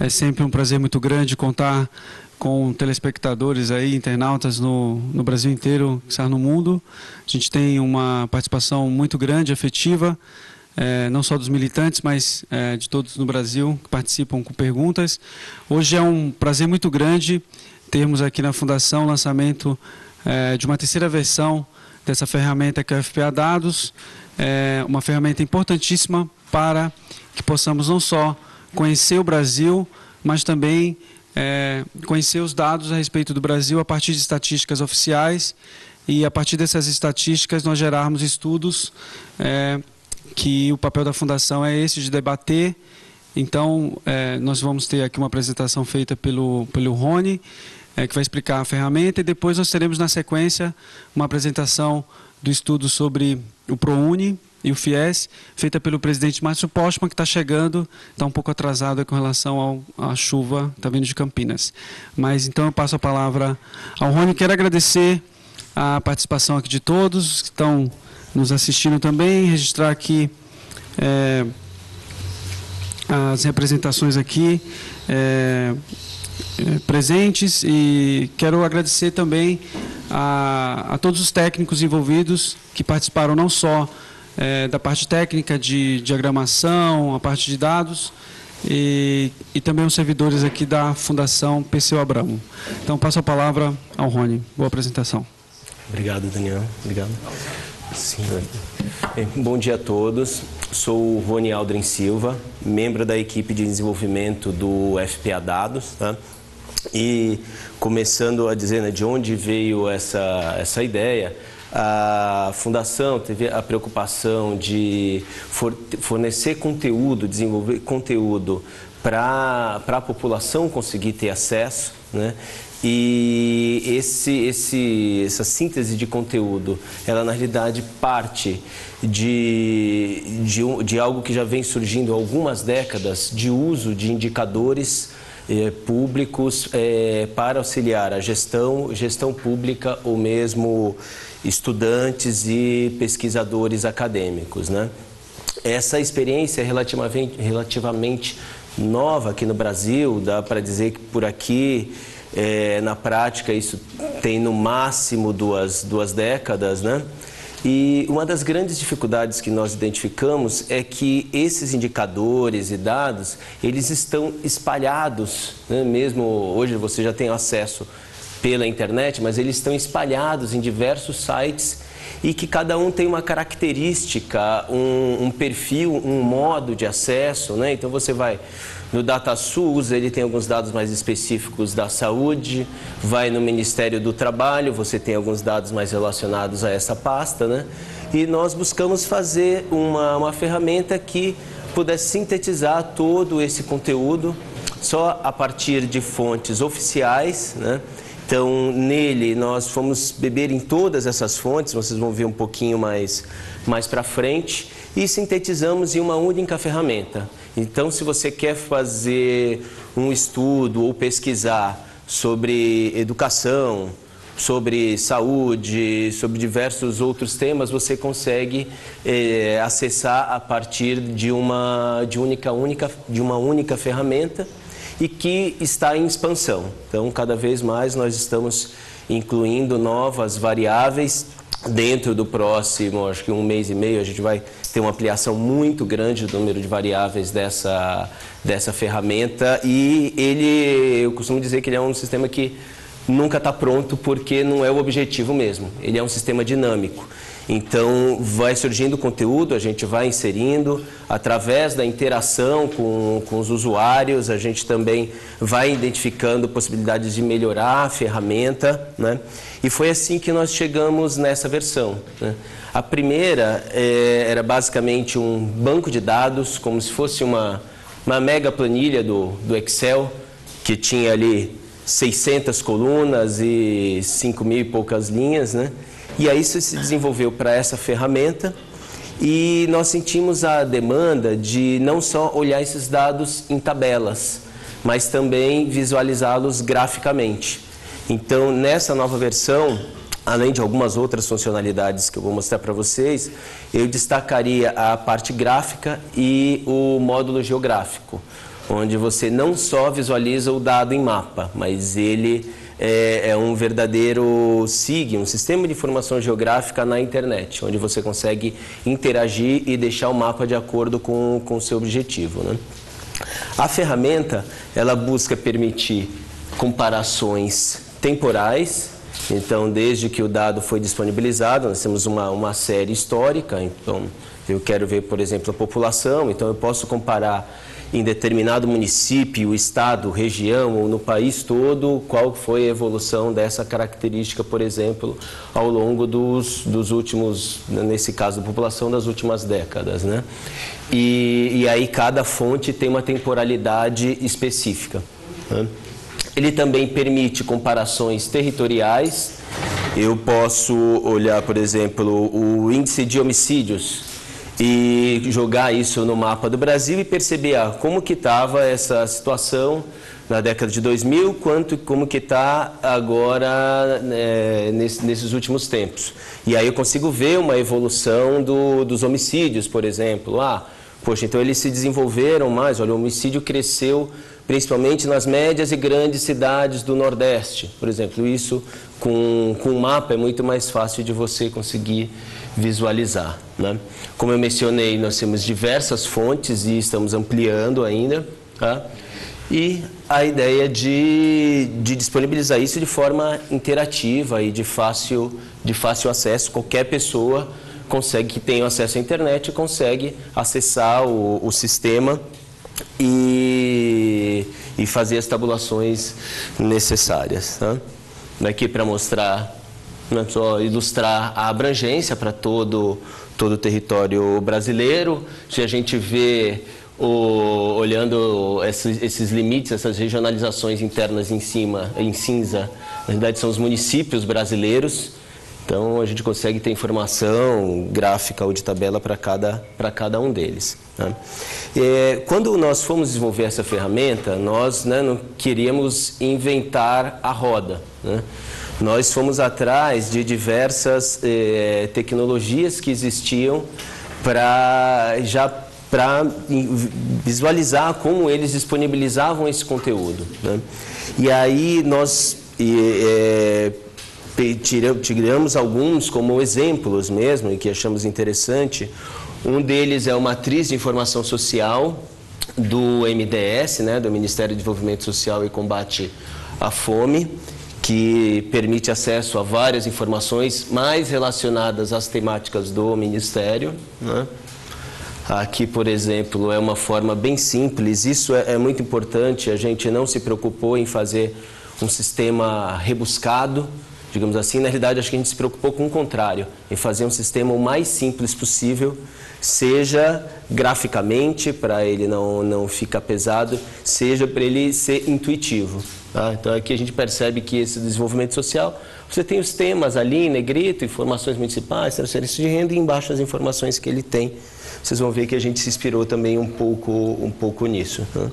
É sempre um prazer muito grande contar com telespectadores aí, internautas no Brasil inteiro, no mundo. A gente tem uma participação muito grande, afetiva, não só dos militantes, mas de todos no Brasil que participam com perguntas. Hoje é um prazer muito grande termos aqui na Fundação o lançamento de uma terceira versão dessa ferramenta que é o FPA Dados, uma ferramenta importantíssima para que possamos não só conhecer o Brasil, mas também conhecer os dados a respeito do Brasil a partir de estatísticas oficiais e a partir dessas estatísticas nós gerarmos estudos que o papel da Fundação é esse, de debater. Então, nós vamos ter aqui uma apresentação feita pelo Rony, que vai explicar a ferramenta, e depois nós teremos na sequência uma apresentação do estudo sobre o ProUni e o FIES, feita pelo presidente Márcio Postman, que está chegando, está um pouco atrasado com relação à chuva, está vindo de Campinas. Mas então eu passo a palavra ao Rony. Quero agradecer a participação aqui de todos que estão nos assistindo também, registrar aqui as representações aqui presentes, e quero agradecer também a todos os técnicos envolvidos que participaram não só da parte técnica de diagramação, a parte de dados, e também os servidores aqui da Fundação Perseu Abramo. Então, passo a palavra ao Rony. Boa apresentação. Obrigado, Daniel. Obrigado. Sim. Bom dia a todos. Sou o Rony Aldrin Silva, membro da equipe de desenvolvimento do FPA Dados, tá? E começando a dizer, né, de onde veio essa ideia. A Fundação teve a preocupação de fornecer conteúdo, desenvolver conteúdo para a população conseguir ter acesso, né? E essa síntese de conteúdo, ela na realidade parte de algo que já vem surgindo há algumas décadas, de uso de indicadores públicos para auxiliar a gestão pública ou mesmo estudantes e pesquisadores acadêmicos, né? Essa experiência é relativamente nova aqui no Brasil, dá para dizer que por aqui, na prática, isso tem no máximo duas décadas, né? E uma das grandes dificuldades que nós identificamos é que esses indicadores e dados, eles estão espalhados, né? Mesmo hoje você já tem acesso pela internet, mas eles estão espalhados em diversos sites e que cada um tem uma característica, um perfil, um modo de acesso, né? Então você vai no DataSUS, ele tem alguns dados mais específicos da saúde, vai no Ministério do Trabalho, você tem alguns dados mais relacionados a essa pasta, né? E nós buscamos fazer uma ferramenta que pudesse sintetizar todo esse conteúdo só a partir de fontes oficiais, né? Então, nele, nós fomos beber em todas essas fontes, vocês vão ver um pouquinho mais para frente, e sintetizamos em uma única ferramenta. Então, se você quer fazer um estudo ou pesquisar sobre educação, sobre saúde, sobre diversos outros temas, você consegue acessar a partir de uma única ferramenta, e que está em expansão. Então, cada vez mais nós estamos incluindo novas variáveis. Dentro do próximo, acho que 1 mês e meio, a gente vai ter uma ampliação muito grande do número de variáveis dessa ferramenta. E eu costumo dizer que ele é um sistema que nunca está pronto, porque não é o objetivo mesmo. Ele é um sistema dinâmico. Então, vai surgindo conteúdo, a gente vai inserindo, através da interação com os usuários, a gente também vai identificando possibilidades de melhorar a ferramenta, né? E foi assim que nós chegamos nessa versão, né? A primeira era basicamente um banco de dados, como se fosse uma mega planilha do Excel, que tinha ali 600 colunas e 5.000 e poucas linhas, né? E aí isso se desenvolveu para essa ferramenta, e nós sentimos a demanda de não só olhar esses dados em tabelas, mas também visualizá-los graficamente. Então, nessa nova versão, além de algumas outras funcionalidades que eu vou mostrar para vocês, eu destacaria a parte gráfica e o módulo geográfico. onde você não só visualiza o dado em mapa, mas ele é um verdadeiro SIG, um sistema de informação geográfica na internet, onde você consegue interagir e deixar o mapa de acordo com o seu objetivo, né? A ferramenta, ela busca permitir comparações temporais. Então, desde que o dado foi disponibilizado, nós temos uma série histórica. Então, eu quero ver, por exemplo, a população. Então, eu posso comparar em determinado município, estado, região ou no país todo, qual foi a evolução dessa característica, por exemplo, ao longo dos últimos, nesse caso da população, das últimas décadas, né? E aí cada fonte tem uma temporalidade específica, né? Ele também permite comparações territoriais. Eu posso olhar, por exemplo, o índice de homicídios e jogar isso no mapa do Brasil e perceber como que estava essa situação na década de 2000, como que está agora nesses últimos tempos. E aí eu consigo ver uma evolução dos homicídios, por exemplo. Poxa, então eles se desenvolveram mais, olha, o homicídio cresceu principalmente nas médias e grandes cidades do Nordeste, por exemplo. Isso com um mapa é muito mais fácil de você conseguir visualizar, né? Como eu mencionei, nós temos diversas fontes e estamos ampliando ainda, tá? E a ideia de disponibilizar isso de forma interativa e de fácil acesso. Qualquer pessoa que tenha acesso à internet consegue acessar o sistema e fazer as tabulações necessárias, tá? Daqui para mostrar, só ilustrar a abrangência para todo o território brasileiro. Se a gente vê, olhando esses limites, essas regionalizações internas em cima, em cinza, na verdade são os municípios brasileiros. Então a gente consegue ter informação gráfica ou de tabela para cada um deles, né? Quando nós fomos desenvolver essa ferramenta, nós, né, não queríamos inventar a roda, né? Nós fomos atrás de diversas tecnologias que existiam para visualizar como eles disponibilizavam esse conteúdo, né? E aí nós tiramos alguns como exemplos mesmo, e que achamos interessante. Um deles é uma matriz de informação social do MDS, né, do Ministério do Desenvolvimento Social e Combate à Fome, que permite acesso a várias informações mais relacionadas às temáticas do Ministério, né? Aqui, por exemplo, é uma forma bem simples. Isso é muito importante. A gente não se preocupou em fazer um sistema rebuscado, digamos assim. Na realidade, acho que a gente se preocupou com o contrário, em fazer um sistema o mais simples possível, seja graficamente, para ele não ficar pesado, seja para ele ser intuitivo, tá? Então aqui a gente percebe que esse desenvolvimento social, você tem os temas ali em negrito, informações municipais, transferência de renda, e embaixo as informações que ele tem. Vocês vão ver que a gente se inspirou também um pouco nisso, tá?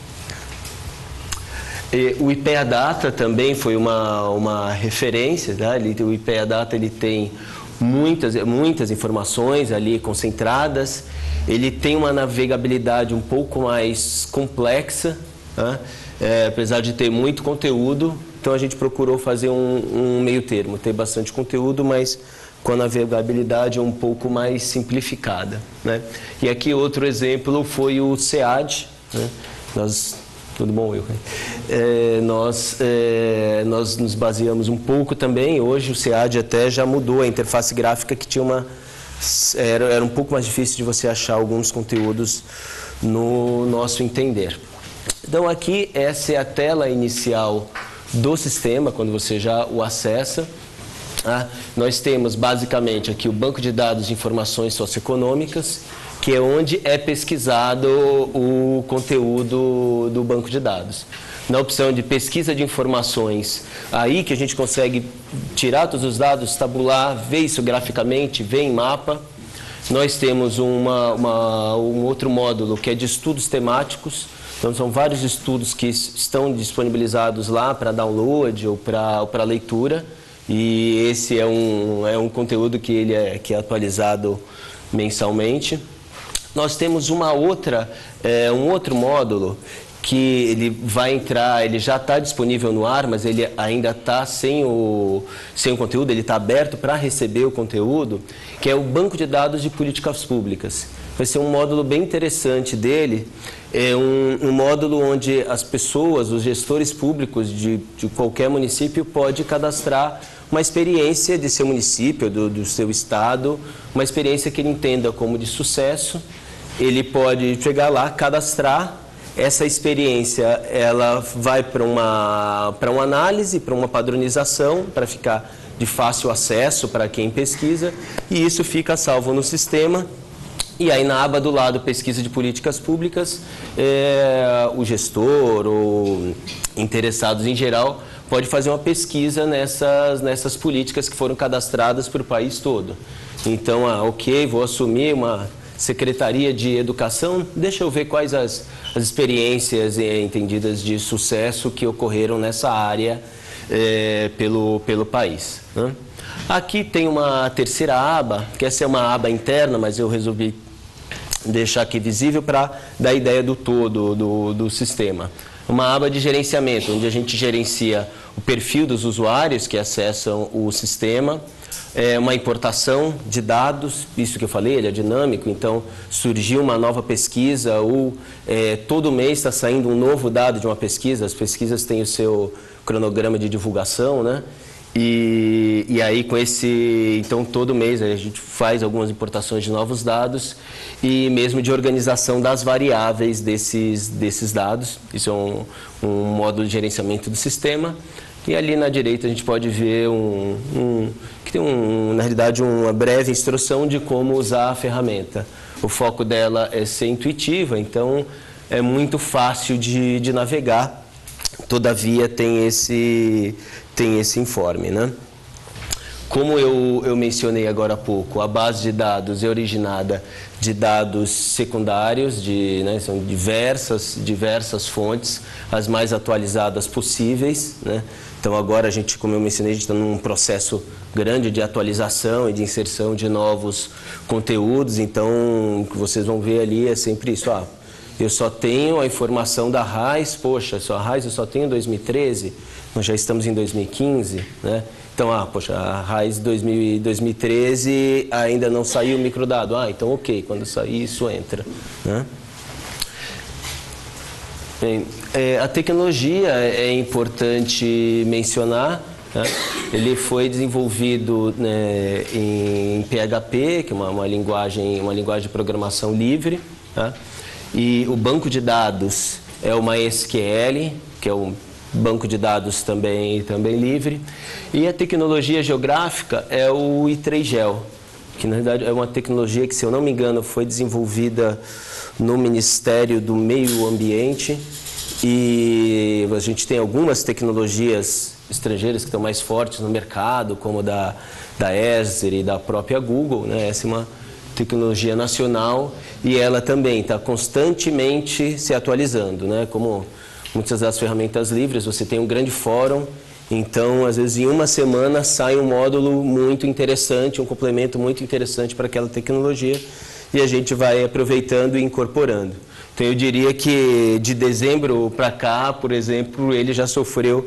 O IPEA Data também foi uma referência, tá? O IPEA Data ele tem muitas informações ali concentradas. Ele tem uma navegabilidade um pouco mais complexa, tá? Apesar de ter muito conteúdo. Então a gente procurou fazer um meio termo, ter bastante conteúdo, mas com a navegabilidade um pouco mais simplificada, né? E aqui outro exemplo foi o SEAD, né? Tudo bom, Will? Nós nos baseamos um pouco também. Hoje o SEAD até já mudou a interface gráfica, que tinha era um pouco mais difícil de você achar alguns conteúdos no nosso entender. Então aqui essa é a tela inicial do sistema, quando você já o acessa. Nós temos basicamente aqui o banco de dados de informações socioeconômicas, que é onde é pesquisado o conteúdo do banco de dados. Na opção de pesquisa de informações, aí que a gente consegue tirar todos os dados, tabular, ver isso graficamente, ver em mapa. Nós temos um outro módulo que é de estudos temáticos. Então são vários estudos que estão disponibilizados lá para download ou para leitura. E esse é um conteúdo que é atualizado mensalmente. Nós temos um outro módulo que ele vai entrar, ele já está disponível no ar, mas ele ainda está sem o conteúdo, ele está aberto para receber o conteúdo, que é o Banco de Dados de Políticas Públicas. Vai ser um módulo bem interessante dele, é um módulo onde as pessoas, os gestores públicos de qualquer município pode cadastrar uma experiência de seu município, do seu estado, uma experiência que ele entenda como de sucesso. Ele pode chegar lá, cadastrar. Essa experiência ela vai para uma análise, para uma padronização, para ficar de fácil acesso para quem pesquisa, e isso fica salvo no sistema. E aí na aba do lado, pesquisa de políticas públicas, o gestor ou interessados em geral pode fazer uma pesquisa nessas políticas que foram cadastradas para o país todo. Então, ok, vou assumir uma Secretaria de Educação, deixa eu ver quais as experiências entendidas de sucesso que ocorreram nessa área pelo país, né? Aqui tem uma terceira aba, que essa é uma aba interna, mas eu resolvi deixar aqui visível para dar ideia do todo do sistema. Uma aba de gerenciamento, onde a gente gerencia o perfil dos usuários que acessam o sistema, uma importação de dados, isso que eu falei, ele é dinâmico, então surgiu uma nova pesquisa ou todo mês está saindo um novo dado de uma pesquisa, as pesquisas têm o seu cronograma de divulgação, né? E aí com então todo mês a gente faz algumas importações de novos dados e mesmo de organização das variáveis desses dados. Isso é um módulo de gerenciamento do sistema. E ali na direita a gente pode ver que tem na realidade uma breve instrução de como usar a ferramenta. O foco dela é ser intuitiva, então é muito fácil de navegar. Todavia tem esse informe, né? Como eu mencionei agora há pouco, a base de dados é originada de dados secundários, são diversas fontes, as mais atualizadas possíveis, né? Então agora como eu mencionei, a gente está num processo grande de atualização e de inserção de novos conteúdos, então o que vocês vão ver ali é sempre isso, eu só tenho a informação da RAIS, poxa, a RAIS eu só tenho em 2013, nós já estamos em 2015, né? Então, a RAIS 2013 ainda não saiu o microdado. Então ok, quando sair isso entra, né? Bem, a tecnologia é importante mencionar, né? Ele foi desenvolvido, né, em PHP, que é uma linguagem de programação livre, tá? E o banco de dados é o MySQL, que é um banco de dados também livre. E a tecnologia geográfica é o I3GEL, que na verdade é uma tecnologia que, se eu não me engano, foi desenvolvida no Ministério do Meio Ambiente. E a gente tem algumas tecnologias estrangeiras que estão mais fortes no mercado, como da Esri e da própria Google, né? Essa é uma tecnologia nacional e ela também está constantemente se atualizando, né? Como muitas das ferramentas livres, você tem um grande fórum, então às vezes em uma semana sai um módulo muito interessante, um complemento muito interessante para aquela tecnologia e a gente vai aproveitando e incorporando. Então eu diria que de dezembro para cá, por exemplo, ele já sofreu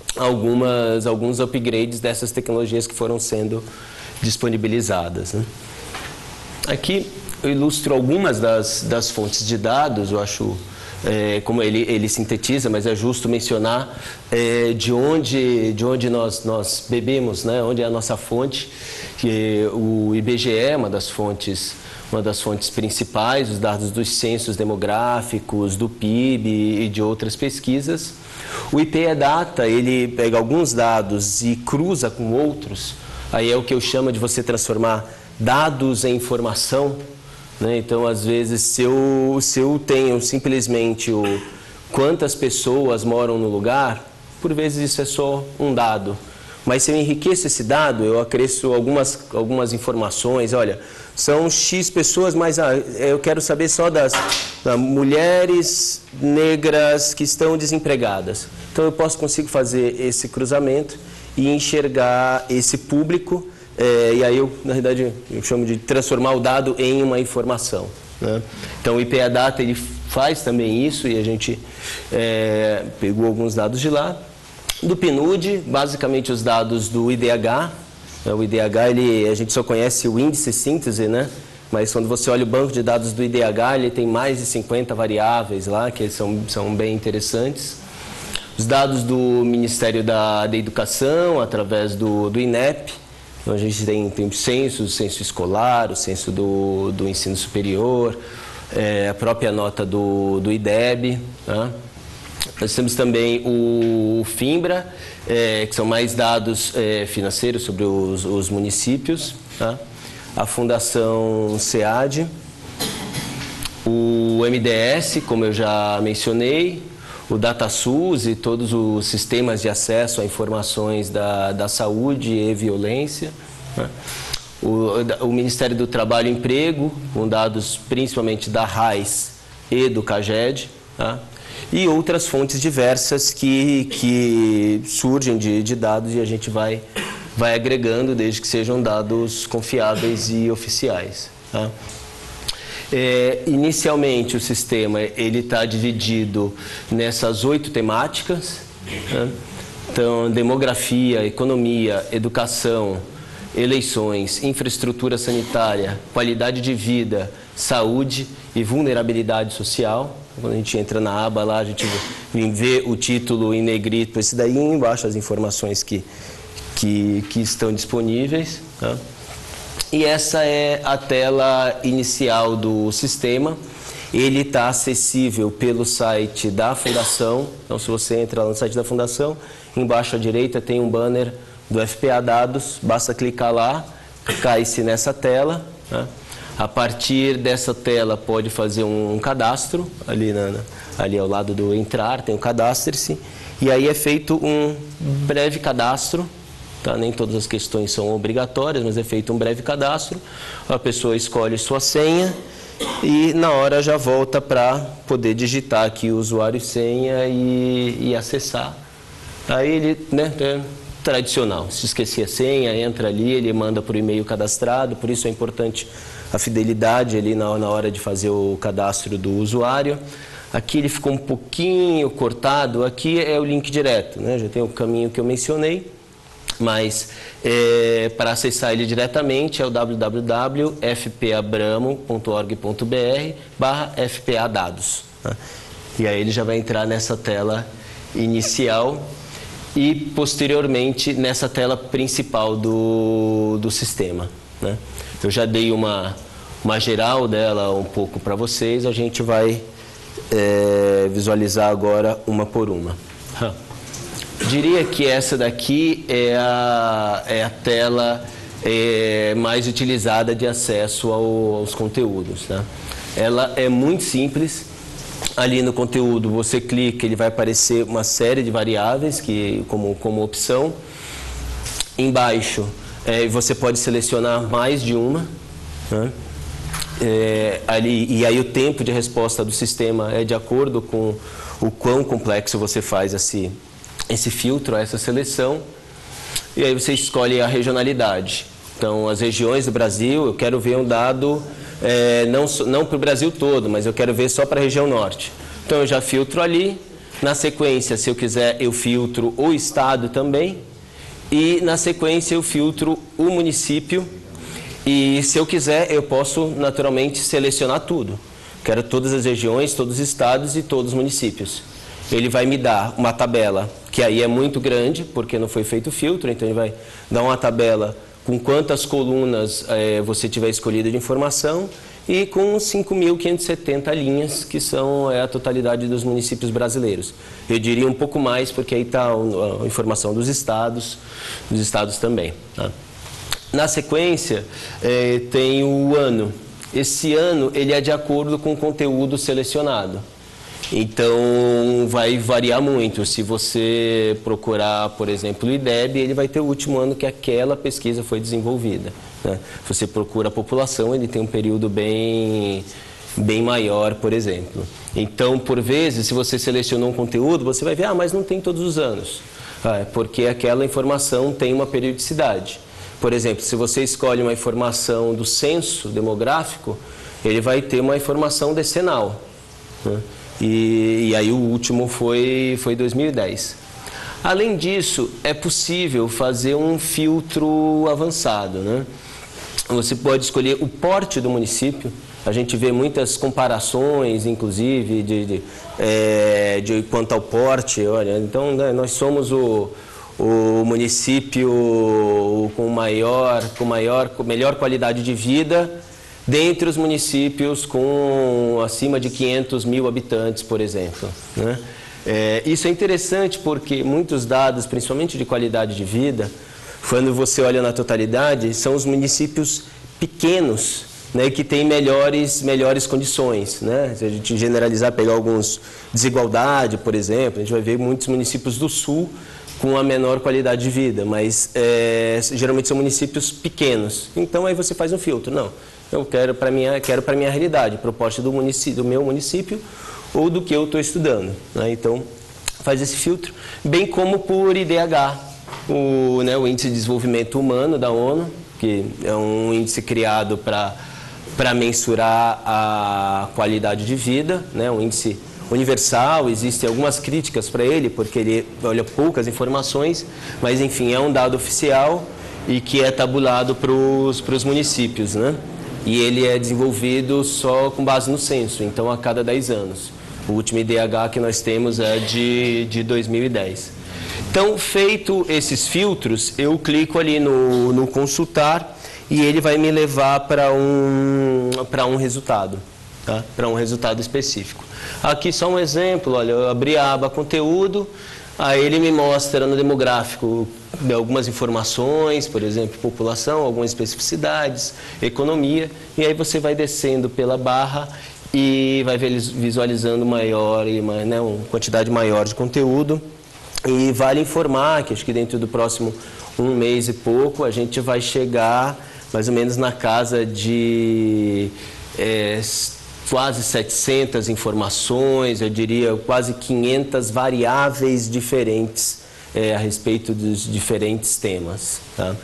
alguns upgrades dessas tecnologias que foram sendo disponibilizadas, né? Aqui eu ilustro algumas das fontes de dados, eu acho, como ele sintetiza, mas é justo mencionar de onde nós bebemos, né? Onde é a nossa fonte, que o IBGE é uma das fontes principais, os dados dos censos demográficos, do PIB e de outras pesquisas. O IPEDATA, ele pega alguns dados e cruza com outros, aí é o que eu chamo de você transformar dados em informação, né? Então, às vezes, se eu tenho simplesmente quantas pessoas moram no lugar, por vezes isso é só um dado. Mas se eu enriqueço esse dado, eu acresço algumas informações. Olha, são X pessoas, mas eu quero saber só das mulheres negras que estão desempregadas. Então, eu consigo fazer esse cruzamento e enxergar esse público. E aí, na verdade, eu chamo de transformar o dado em uma informação, né? Então, o IPEDATA ele faz também isso e a gente pegou alguns dados de lá. Do PNUD, basicamente os dados do IDH. O IDH, a gente só conhece o índice síntese, né? Mas quando você olha o banco de dados do IDH, ele tem mais de 50 variáveis lá, que são bem interessantes. Os dados do Ministério da Educação, através do INEP. Então, a gente tem o censo escolar, o censo do ensino superior, a própria nota do IDEB. Tá? Nós temos também o FINBRA, que são mais dados financeiros sobre os municípios. Tá? A Fundação SEAD, o MDS, como eu já mencionei, o DataSUS e todos os sistemas de acesso a informações da saúde e violência. Né? O Ministério do Trabalho e Emprego, com dados principalmente da RAIS e do CAGED. Tá? E outras fontes diversas que surgem de dados e a gente vai agregando desde que sejam dados confiáveis e oficiais. Tá? Inicialmente o sistema está dividido nessas 8 temáticas, né? Então, demografia, economia, educação, eleições, infraestrutura sanitária, qualidade de vida, saúde e vulnerabilidade social. Quando a gente entra na aba lá, a gente vê o título em negrito, esse daí, embaixo as informações que estão disponíveis. Tá? E essa é a tela inicial do sistema. Ele está acessível pelo site da Fundação. Então, se você entra lá no site da Fundação, embaixo à direita tem um banner do FPA Dados. Basta clicar lá, cai-se nessa tela. Né? A partir dessa tela, pode fazer um cadastro. Ali ao lado do entrar, tem o cadastre-se. E aí é feito um breve cadastro. Tá? Nem todas as questões são obrigatórias, mas é feito um breve cadastro. A pessoa escolhe sua senha e na hora já volta para poder digitar aqui o usuário e senha e acessar. Aí ele, é tradicional, se esquecer a senha, entra ali, ele manda por e-mail cadastrado, por isso é importante a fidelidade ali na hora de fazer o cadastro do usuário. Aqui ele ficou um pouquinho cortado, aqui é o link direto, né? Já tem o caminho que eu mencionei. Mas para acessar ele diretamente é o www.fpabramo.org.br/fpadados. Né? E aí ele já vai entrar nessa tela inicial e posteriormente nessa tela principal do sistema. Né? Eu já dei uma geral dela um pouco para vocês, a gente vai visualizar agora uma por uma. Diria que essa daqui é a tela mais utilizada de acesso aos conteúdos. Tá? Ela é muito simples. Ali no conteúdo você clica, ele vai aparecer uma série de variáveis como opção. Embaixo você pode selecionar mais de uma. Né? E aí o tempo de resposta do sistema é de acordo com o quão complexo você faz esse filtro, essa seleção, e aí você escolhe a regionalidade. Então, as regiões do Brasil, eu quero ver um dado, não para o Brasil todo, mas eu quero ver só para a região norte. Então, eu já filtro ali. Na sequência, se eu quiser, eu filtro o estado também. E, na sequência, eu filtro o município. E, se eu quiser, eu posso, naturalmente, selecionar tudo. Quero todas as regiões, todos os estados e todos os municípios. Ele vai me dar uma tabela, que aí é muito grande, porque não foi feito filtro, então ele vai dar uma tabela com quantas colunas você tiver escolhido de informação e com 5.570 linhas, que são a totalidade dos municípios brasileiros. Eu diria um pouco mais, porque aí está a informação dos estados também. Tá? Na sequência, tem o ano. Esse ano ele é de acordo com o conteúdo selecionado. Então, vai variar muito. Se você procurar, por exemplo, o IDEB, ele vai ter o último ano que aquela pesquisa foi desenvolvida. Né? Se você procura a população, ele tem um período bem maior, por exemplo. Então, por vezes, se você selecionou um conteúdo, você vai ver, mas não tem todos os anos. Porque aquela informação tem uma periodicidade. Por exemplo, se você escolhe uma informação do censo demográfico, ele vai ter uma informação decenal. Né? e aí o último foi 2010. Além disso, é possível fazer um filtro avançado, né? Você pode escolher o porte do município. A gente vê muitas comparações, inclusive, de quanto ao porte. Olha, então, né, nós somos o município com melhor qualidade de vida dentre os municípios com acima de 500 mil habitantes, por exemplo, né? Isso é interessante porque muitos dados, principalmente de qualidade de vida, quando você olha na totalidade, são os municípios pequenos, né, que têm melhores condições, né? Se a gente generalizar, pegar alguns desigualdade, por exemplo, a gente vai ver muitos municípios do sul com a menor qualidade de vida, mas geralmente são municípios pequenos. Então aí você faz um filtro. Não, eu quero para minha realidade, proposta do meu município ou do que eu estou estudando, né? Então faz esse filtro, bem como por IDH, o Índice de Desenvolvimento Humano da ONU, que é um índice criado para mensurar a qualidade de vida, né? Um índice universal. Existem algumas críticas para ele, porque ele olha poucas informações, mas enfim, é um dado oficial e que é tabulado para os municípios, né? E ele é desenvolvido só com base no censo, então a cada 10 anos. O último IDH que nós temos é de 2010. Então, feito esses filtros, eu clico ali no consultar e ele vai me levar para um resultado, tá? Para um resultado específico. Aqui só um exemplo, olha, eu abri a aba conteúdo, aí ele me mostra no demográfico algumas informações, por exemplo, população, algumas especificidades, economia, e aí você vai descendo pela barra e vai visualizando maior, né, uma quantidade maior de conteúdo. E vale informar que acho que dentro do próximo 1 mês e pouco a gente vai chegar mais ou menos na casa de quase 700 informações, eu diria quase 500 variáveis diferentes a respeito dos diferentes temas, tá?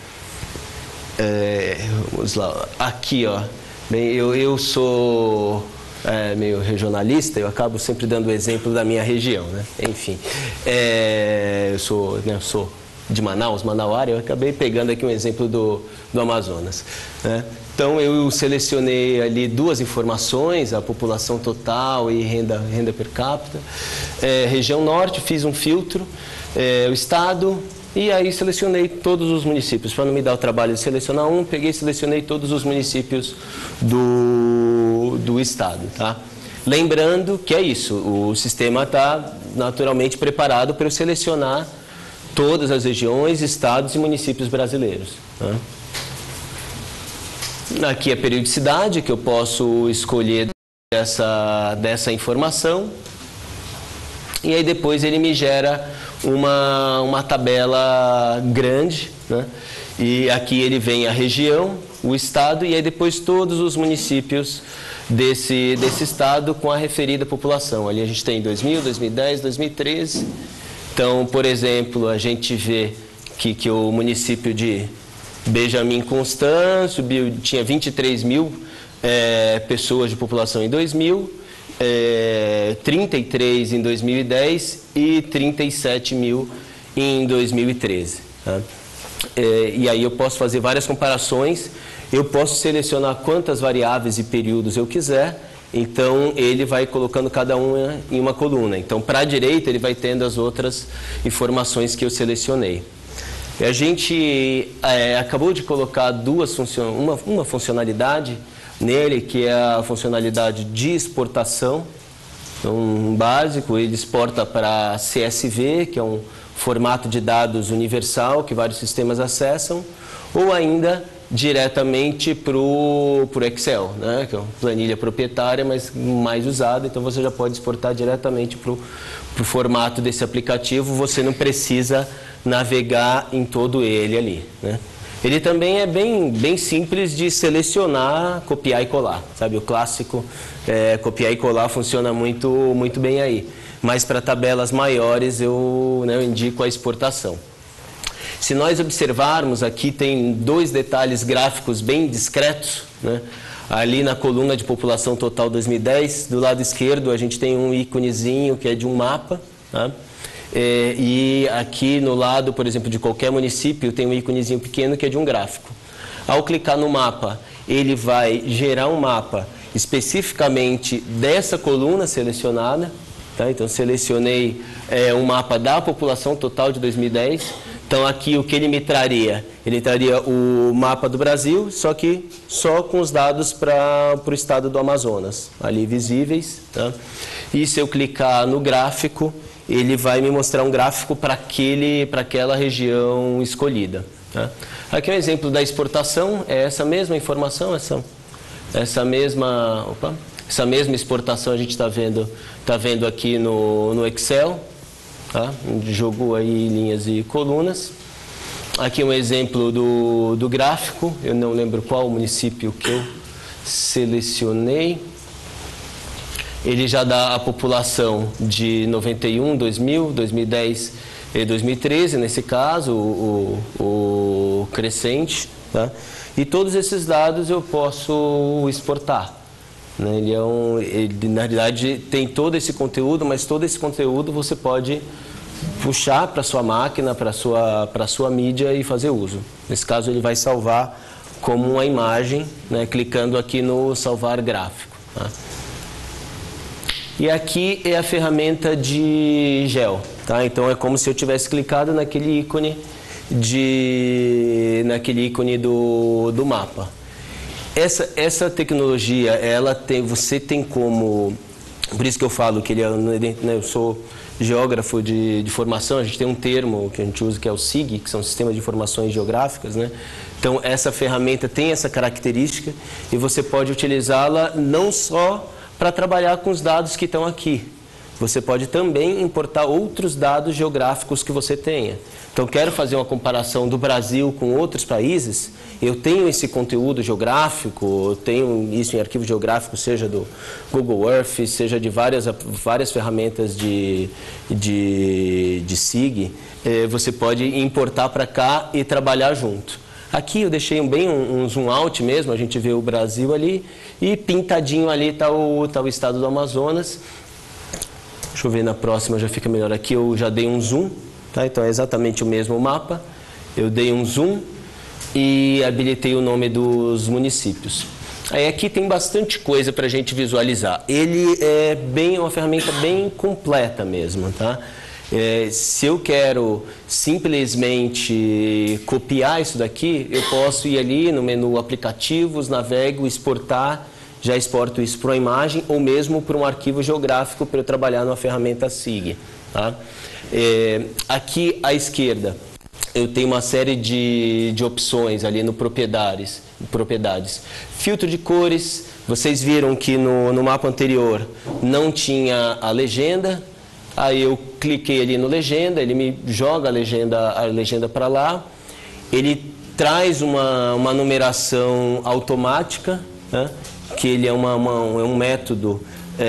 Vamos lá, aqui, ó, bem, eu sou meio regionalista, eu acabo sempre dando o exemplo da minha região, né? Enfim, eu sou de Manaus, Manauara, eu acabei pegando aqui um exemplo do Amazonas, né? Então eu selecionei ali 2 informações, a população total e renda per capita. Região norte, fiz um filtro, o estado, e aí selecionei todos os municípios. Para não me dar o trabalho de selecionar um, peguei e selecionei todos os municípios do estado, tá? Lembrando que é isso, o sistema está naturalmente preparado para eu selecionar todas as regiões, estados e municípios brasileiros, tá? Aqui é a periodicidade, que eu posso escolher dessa informação. E aí depois ele me gera uma tabela grande, né? E aqui ele vem a região, o estado e aí depois todos os municípios desse estado com a referida população. Ali a gente tem 2000, 2010, 2013. Então, por exemplo, a gente vê que o município de Benjamin Constant tinha 23 mil pessoas de população em 2000, 33 em 2010 e 37 mil em 2013. Tá? E aí eu posso fazer várias comparações, eu posso selecionar quantas variáveis e períodos eu quiser, então ele vai colocando cada uma em uma coluna. Então, para a direita, ele vai tendo as outras informações que eu selecionei. A gente acabou de colocar uma funcionalidade nele, que é a funcionalidade de exportação. Então, um básico, ele exporta para CSV, que é um formato de dados universal que vários sistemas acessam, ou ainda diretamente para o Excel, né? Que é uma planilha proprietária, mas mais usada, então você já pode exportar diretamente para o formato desse aplicativo, você não precisa navegar em todo ele ali, né? Ele também é bem simples de selecionar, copiar e colar, sabe? O clássico copiar e colar funciona muito bem aí, mas para tabelas maiores eu indico a exportação. Se nós observarmos aqui, tem 2 detalhes gráficos bem discretos, né? Ali na coluna de população total 2010, do lado esquerdo a gente tem um íconezinho que é de um mapa, tá? E aqui no lado, por exemplo, de qualquer município, tem um íconezinho pequeno que é de um gráfico. Ao clicar no mapa, ele vai gerar um mapa especificamente dessa coluna selecionada, tá? Então selecionei um mapa da população total de 2010. Então aqui o que ele me traria? Ele traria o mapa do Brasil, só que só com os dados para o estado do Amazonas, ali visíveis, tá? E se eu clicar no gráfico, ele vai me mostrar um gráfico para aquela região escolhida, tá? Aqui é um exemplo da exportação, é essa mesma informação, essa mesma exportação a gente está vendo aqui no Excel, tá? Jogou aí linhas e colunas. Aqui um exemplo do gráfico, eu não lembro qual município que eu selecionei. Ele já dá a população de 91, 2000, 2010 e 2013, nesse caso, o crescente, tá? E todos esses dados eu posso exportar, né? Ele, na realidade, tem todo esse conteúdo, mas todo esse conteúdo você pode puxar para sua máquina, para sua mídia e fazer uso. Nesse caso, ele vai salvar como uma imagem, né? Clicando aqui no salvar gráfico, tá? E aqui é a ferramenta de gel, tá? Então é como se eu tivesse clicado naquele ícone do mapa. Essa tecnologia, você tem como, por isso que eu falo que eu sou geógrafo de formação, a gente tem um termo que a gente usa que é o SIG, que são Sistemas de Informações Geográficas, né? Então essa ferramenta tem essa característica e você pode utilizá-la não só para trabalhar com os dados que estão aqui. Você pode também importar outros dados geográficos que você tenha. Então, quero fazer uma comparação do Brasil com outros países, eu tenho esse conteúdo geográfico, eu tenho isso em arquivo geográfico, seja do Google Earth, seja de várias ferramentas de SIG, você pode importar para cá e trabalhar junto. Aqui eu deixei um zoom out mesmo, a gente vê o Brasil ali e pintadinho ali está o estado do Amazonas. Deixa eu ver na próxima, já fica melhor. Aqui eu já dei um zoom, tá? Então é exatamente o mesmo mapa. Eu dei um zoom e habilitei o nome dos municípios. Aí aqui tem bastante coisa para a gente visualizar. Ele é uma ferramenta bem completa mesmo, tá? Se eu quero simplesmente copiar isso daqui, eu posso ir ali no menu aplicativos, navego, exportar, já exporto isso para uma imagem ou mesmo para um arquivo geográfico para eu trabalhar numa ferramenta SIG, tá? Aqui à esquerda eu tenho uma série de opções ali no propriedades. Filtro de cores, vocês viram que no mapa anterior não tinha a legenda. Aí eu cliquei ali no legenda, ele me joga a legenda para lá. Ele traz uma numeração automática, né? Que ele é um método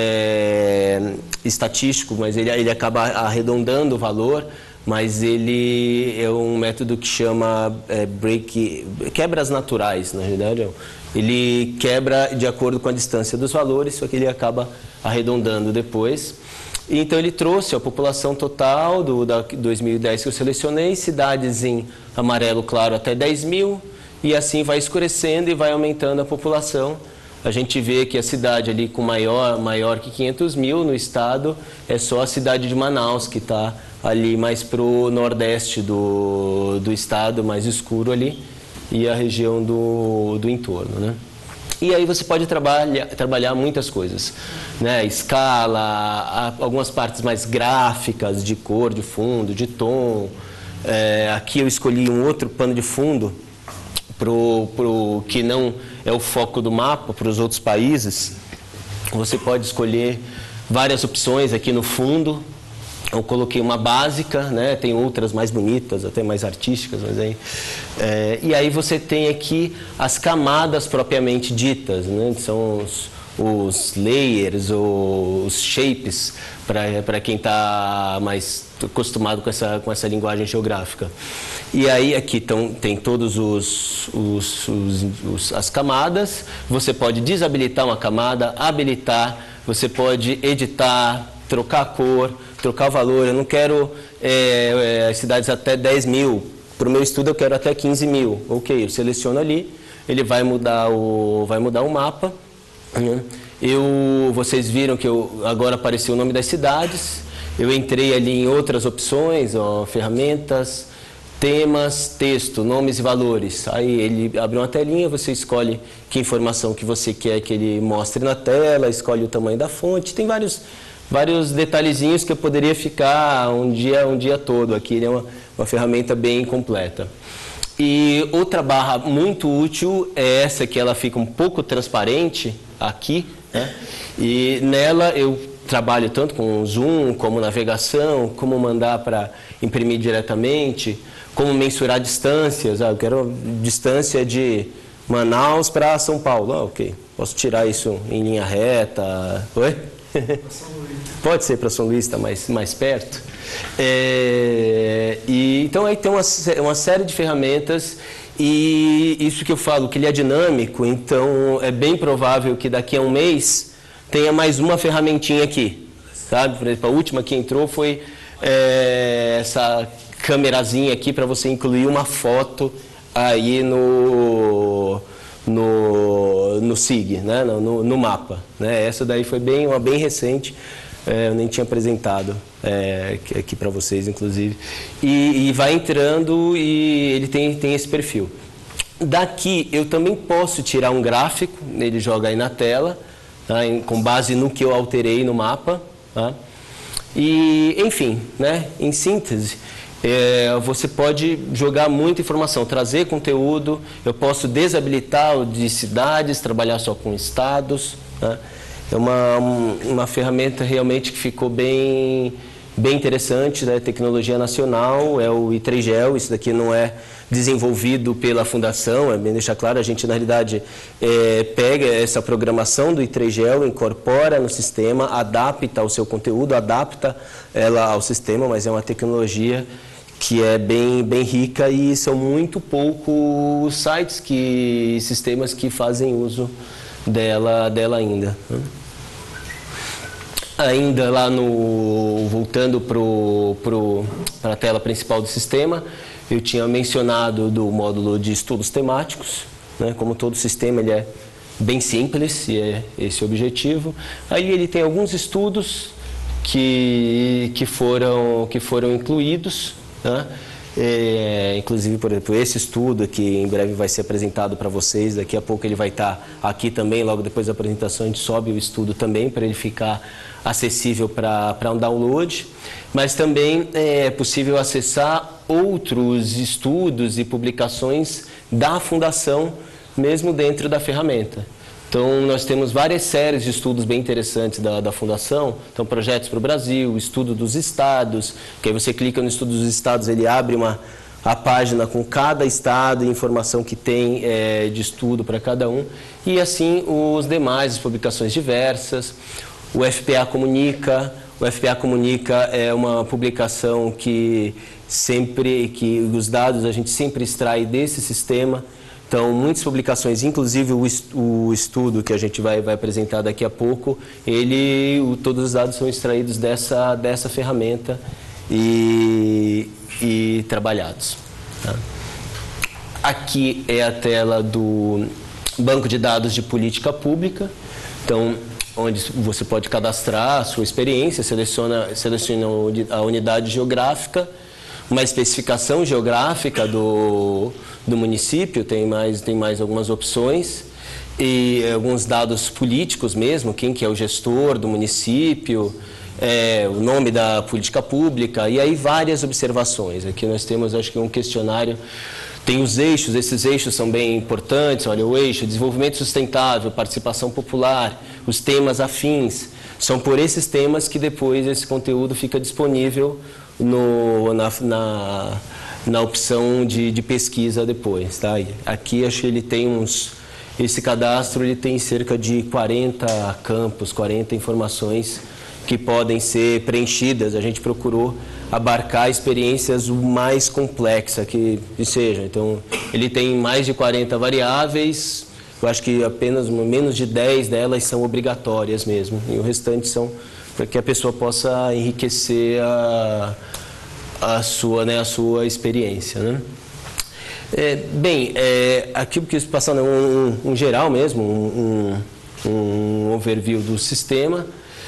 estatístico, mas ele acaba arredondando o valor, mas ele é um método que chama quebras naturais, na realidade. Ele quebra de acordo com a distância dos valores, só que ele acaba arredondando depois. Então ele trouxe a população total da 2010 que eu selecionei, cidades em amarelo claro até 10 mil, e assim vai escurecendo e vai aumentando a população. A gente vê que a cidade ali com maior que 500 mil no estado é só a cidade de Manaus, que está ali mais para o nordeste do estado, mais escuro ali, e a região do entorno, né? E aí você pode trabalhar muitas coisas, né? Escala, algumas partes mais gráficas, de cor, de fundo, de tom. Aqui eu escolhi um outro pano de fundo, pro que não é o foco do mapa, para os outros países. Você pode escolher várias opções aqui no fundo. Eu coloquei uma básica, né? Tem outras mais bonitas, até mais artísticas, mas aí... e aí você tem aqui as camadas propriamente ditas, né? São os layers, os shapes, para quem está mais acostumado com essa linguagem geográfica. E aí aqui tem todos as camadas, você pode desabilitar uma camada, habilitar, você pode editar, trocar a cor, trocar o valor. Eu não quero cidades até 10 mil, para o meu estudo eu quero até 15 mil. Ok, eu seleciono ali, ele vai mudar o mapa. Vocês viram que agora apareceu o nome das cidades, eu entrei ali em outras opções, ferramentas, temas, texto, nomes e valores. Aí ele abre uma telinha, você escolhe que informação que você quer que ele mostre na tela, escolhe o tamanho da fonte, tem vários detalhezinhos que eu poderia ficar um dia todo aqui. Ele é uma ferramenta bem completa. E outra barra muito útil é essa, que ela fica um pouco transparente aqui, né? E nela eu trabalho tanto com zoom, como navegação, como mandar para imprimir diretamente, como mensurar distâncias. Eu quero distância de Manaus para São Paulo. Ok, posso tirar isso em linha reta. Oi? Pode ser para São Luís, está mais perto. Então aí tem uma série de ferramentas, e isso que eu falo, que ele é dinâmico, então é bem provável que daqui a um mês tenha mais uma ferramentinha aqui, sabe? Por exemplo, a última que entrou foi essa câmerazinha aqui para você incluir uma foto aí no SIG, né? no mapa, né? Essa daí foi uma bem recente, eu nem tinha apresentado aqui para vocês, inclusive. E vai entrando e ele tem esse perfil. Daqui eu também posso tirar um gráfico, ele joga aí na tela, tá? Com base no que eu alterei no mapa, tá? E, enfim, né? Em síntese, você pode jogar muita informação, trazer conteúdo. Eu posso desabilitar o de cidades, trabalhar só com estados, né? É uma ferramenta realmente que ficou bem interessante, né? Tecnologia nacional, é o I3GEL. Isso daqui não é desenvolvido pela fundação, bem deixar claro, a gente na realidade pega essa programação do I3GEL, incorpora no sistema, adapta ao seu conteúdo, adapta ela ao sistema, mas é uma tecnologia que é bem rica, e são muito poucos os sites e sistemas que fazem uso dela ainda. Ainda lá voltando para a tela principal do sistema, eu tinha mencionado do módulo de estudos temáticos, né? Como todo sistema, ele é bem simples, e é esse o objetivo. Aí ele tem alguns estudos que foram incluídos, né? Inclusive, por exemplo, esse estudo que em breve vai ser apresentado para vocês, daqui a pouco ele vai estar aqui também, logo depois da apresentação a gente sobe o estudo também para ele ficar acessível para um download, mas também é possível acessar outros estudos e publicações da Fundação, mesmo dentro da ferramenta. Então, nós temos várias séries de estudos bem interessantes da Fundação. Então, projetos para o Brasil, estudo dos estados, que aí você clica no estudo dos estados, ele abre a página com cada estado e informação que tem de estudo para cada um. E assim, os demais, as publicações diversas. O FPA Comunica. O FPA Comunica é uma publicação que os dados a gente sempre extrai desse sistema. Então, muitas publicações, inclusive o estudo que a gente vai apresentar daqui a pouco, todos os dados são extraídos dessa ferramenta e trabalhados. Tá? Aqui é a tela do Banco de Dados de Política Pública, então, onde você pode cadastrar a sua experiência, seleciona a unidade geográfica, uma especificação geográfica do município, tem mais algumas opções, e alguns dados políticos mesmo, quem que é o gestor do município, o nome da política pública, e aí várias observações. Aqui nós temos, acho que um questionário, tem os eixos, esses eixos são bem importantes. Olha, o eixo desenvolvimento sustentável, participação popular, os temas afins, são por esses temas que depois esse conteúdo fica disponível na opção de pesquisa depois, tá? Aqui acho que ele tem esse cadastro ele tem cerca de 40 campos, 40 informações que podem ser preenchidas. A gente procurou abarcar experiências o mais complexa que seja. Então, ele tem mais de 40 variáveis, eu acho que apenas menos de 10 delas são obrigatórias mesmo, e o restante são para que a pessoa possa enriquecer a sua experiência, né? Aqui eu quis passar um geral mesmo, um overview do sistema.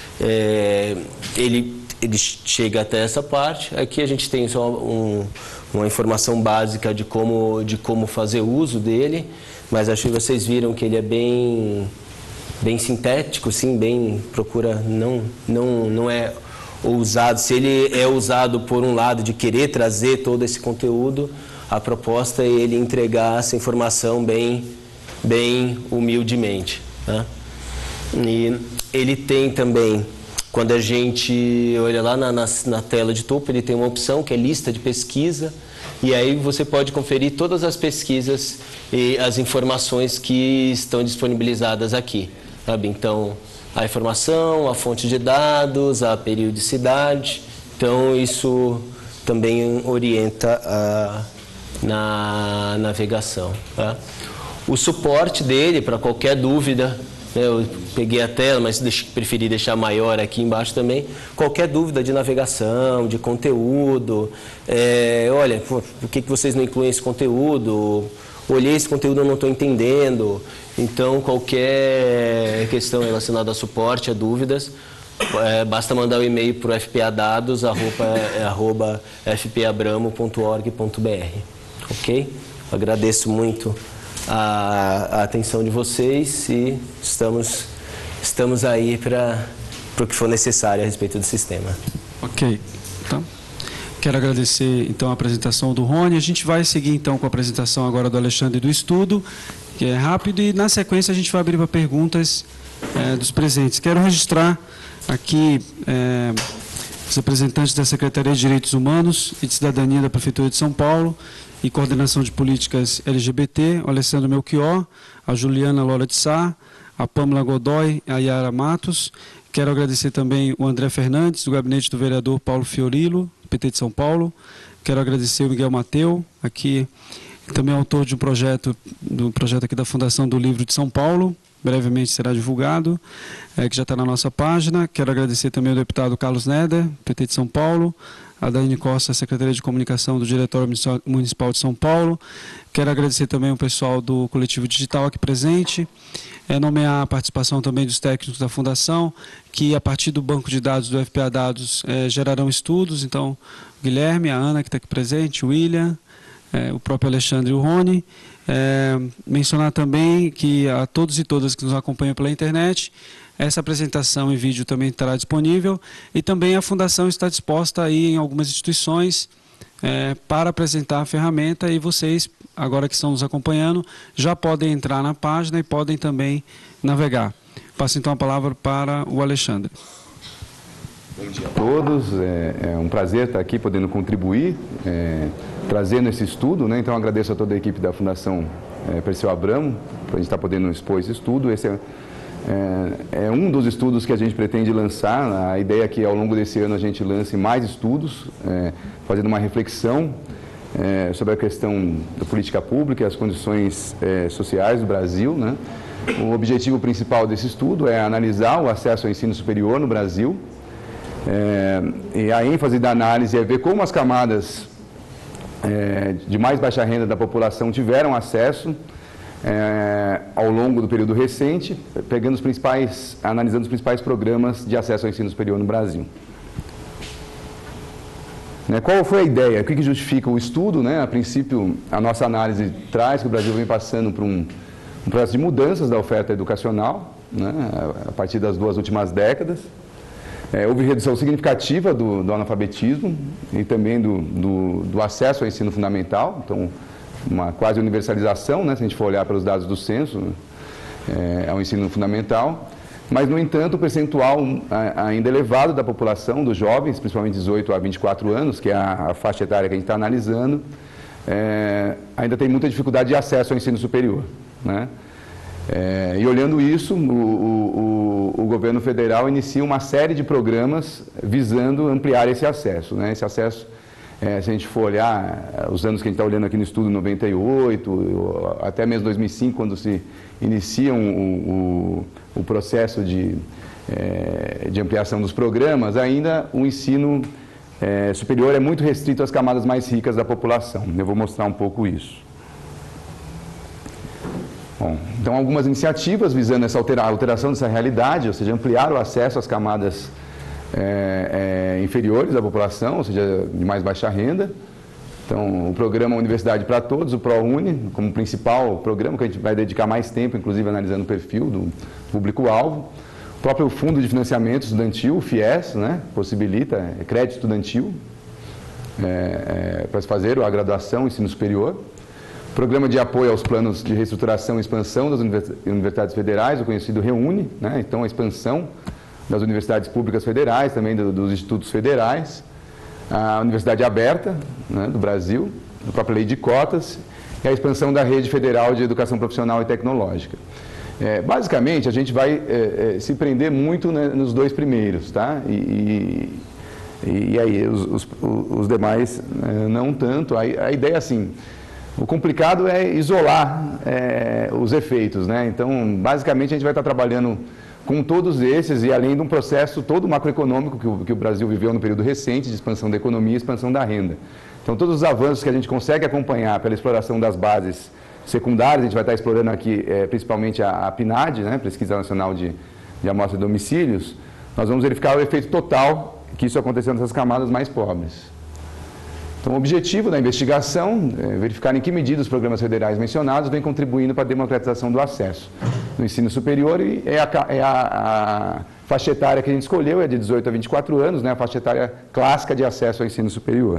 Ele chega até essa parte. Aqui a gente tem só uma informação básica de como fazer uso dele, mas acho que vocês viram que ele é bem sintético, sim, procura, não é ousado. Se ele é usado por um lado de querer trazer todo esse conteúdo, a proposta é ele entregar essa informação bem humildemente, né? E ele tem também, quando a gente olha lá na tela de topo, ele tem uma opção que é lista de pesquisa, e aí você pode conferir todas as pesquisas e as informações que estão disponibilizadas aqui, sabe? Então, a informação, a fonte de dados, a periodicidade, então isso também orienta na navegação, tá? O suporte dele para qualquer dúvida, eu peguei a tela, mas preferi deixar maior aqui embaixo também. Qualquer dúvida de navegação, de conteúdo, olha, por que vocês não incluem esse conteúdo? Olhei esse conteúdo, eu não estou entendendo. Então, qualquer questão relacionada a suporte, a dúvidas, basta mandar um e-mail para o fpadados@fpabramo.org.br. Ok? Agradeço muito a atenção de vocês e estamos aí para o que for necessário a respeito do sistema. Ok. Então, quero agradecer então a apresentação do Rony. A gente vai seguir então com a apresentação agora do Alexandre do estudo, que é rápido, e na sequência a gente vai abrir para perguntas dos presentes. Quero registrar aqui os representantes da Secretaria de Direitos Humanos e de Cidadania da Prefeitura de São Paulo e Coordenação de Políticas LGBT, o Alessandro Melchior, a Juliana Lola de Sá, a Pâmela Godoy, a Yara Matos. Quero agradecer também o André Fernandes, do gabinete do vereador Paulo Fiorilo, PT de São Paulo. Quero agradecer o Miguel Mateu, aqui também autor de do projeto aqui da Fundação do Livro de São Paulo, brevemente será divulgado, que já está na nossa página. Quero agradecer também ao deputado Carlos Neder, PT de São Paulo, a Daiane Costa, Secretaria de Comunicação do Diretório Municipal de São Paulo. Quero agradecer também o pessoal do Coletivo Digital aqui presente, nomear a participação também dos técnicos da Fundação, que a partir do banco de dados do FPA Dados gerarão estudos. Então, o Guilherme, a Ana que está aqui presente, o William, o próprio Alexandre e o Rony. Mencionar também que a todos e todas que nos acompanham pela internet, essa apresentação em vídeo também estará disponível, e também a Fundação está disposta aí em algumas instituições para apresentar a ferramenta, e vocês, agora que estão nos acompanhando, já podem entrar na página e podem também navegar. Passo então a palavra para o Alexandre. Bom dia a todos, é um prazer estar aqui podendo contribuir, trazendo esse estudo, né? Então agradeço a toda a equipe da Fundação Perseu Abramo, para a gente estar podendo expor esse estudo. Esse é um dos estudos que a gente pretende lançar. A ideia é que ao longo desse ano a gente lance mais estudos, fazendo uma reflexão sobre a questão da política pública e as condições sociais do Brasil, né? O objetivo principal desse estudo é analisar o acesso ao ensino superior no Brasil, e a ênfase da análise é ver como as camadas de mais baixa renda da população tiveram acesso ao longo do período recente, analisando os principais programas de acesso ao ensino superior no Brasil. Qual foi a ideia? O que justifica o estudo? A princípio, a nossa análise traz que o Brasil vem passando por um processo de mudanças da oferta educacional, a partir das 2 últimas décadas. Houve redução significativa do analfabetismo e também do acesso ao ensino fundamental, então uma quase universalização, se a gente for olhar pelos dados do censo, ao ensino fundamental. Mas, no entanto, o percentual ainda elevado da população, dos jovens, principalmente 18 a 24 anos, que é a faixa etária que a gente está analisando, ainda tem muita dificuldade de acesso ao ensino superior, E olhando isso, o governo federal inicia uma série de programas visando ampliar esse acesso, né? Esse acesso, se a gente for olhar os anos que a gente está olhando aqui no estudo, 98, até mesmo 2005, quando se inicia o processo de ampliação dos programas, ainda o ensino superior é muito restrito às camadas mais ricas da população. Eu vou mostrar um pouco isso. Bom, então, algumas iniciativas visando essa alteração dessa realidade, ou seja, ampliar o acesso às camadas inferiores da população, ou seja, de mais baixa renda. Então, o programa Universidade para Todos, o ProUni, como principal programa, que a gente vai dedicar mais tempo, inclusive analisando o perfil do público-alvo. O próprio Fundo de Financiamento Estudantil, o FIES, né, possibilita crédito estudantil para se fazer a graduação e ensino superior. Programa de apoio aos planos de reestruturação e expansão das universidades federais, o conhecido REUNI, né? Então a expansão das universidades públicas federais, também dos institutos federais, a Universidade Aberta, né, do Brasil, a própria lei de cotas e a expansão da rede federal de educação profissional e tecnológica. Basicamente, a gente vai se prender muito, né, nos dois primeiros, tá? E aí os demais não tanto. A ideia é assim. O complicado é isolar os efeitos, né? Então, basicamente, a gente vai estar trabalhando com todos esses e além de um processo todo macroeconômico que o Brasil viveu no período recente de expansão da economia e expansão da renda. Então, todos os avanços que a gente consegue acompanhar pela exploração das bases secundárias, a gente vai estar explorando aqui principalmente a PNAD, né? Pesquisa Nacional de Amostra de Domicílios, nós vamos verificar o efeito total que isso aconteceu nessas camadas mais pobres. Então, o objetivo da investigação é verificar em que medida os programas federais mencionados vêm contribuindo para a democratização do acesso no ensino superior e a faixa etária que a gente escolheu é de 18 a 24 anos, né, a faixa etária clássica de acesso ao ensino superior.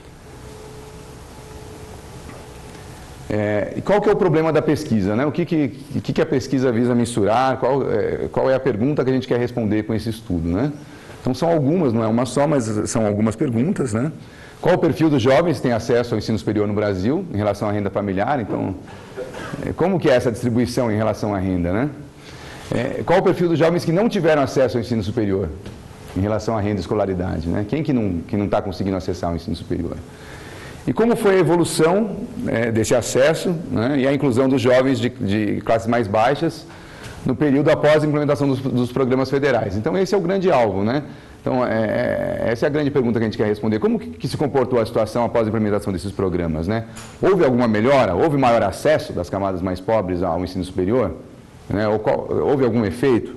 E qual que é o problema da pesquisa, né? O que a pesquisa visa mensurar, qual é a pergunta que a gente quer responder com esse estudo, né? Então, são algumas, não é uma só, mas são algumas perguntas, né? Qual o perfil dos jovens que têm acesso ao ensino superior no Brasil, em relação à renda familiar? Então, como que é essa distribuição em relação à renda, né? Qual o perfil dos jovens que não tiveram acesso ao ensino superior, em relação à renda e escolaridade, né? Quem que não está conseguindo acessar o ensino superior? E como foi a evolução desse acesso, né, e a inclusão dos jovens de classes mais baixas no período após a implementação dos programas federais? Então, esse é o grande alvo, né? Então, essa é a grande pergunta que a gente quer responder. Como que se comportou a situação após a implementação desses programas, né? Houve alguma melhora? Houve maior acesso das camadas mais pobres ao ensino superior? Né? Houve algum efeito?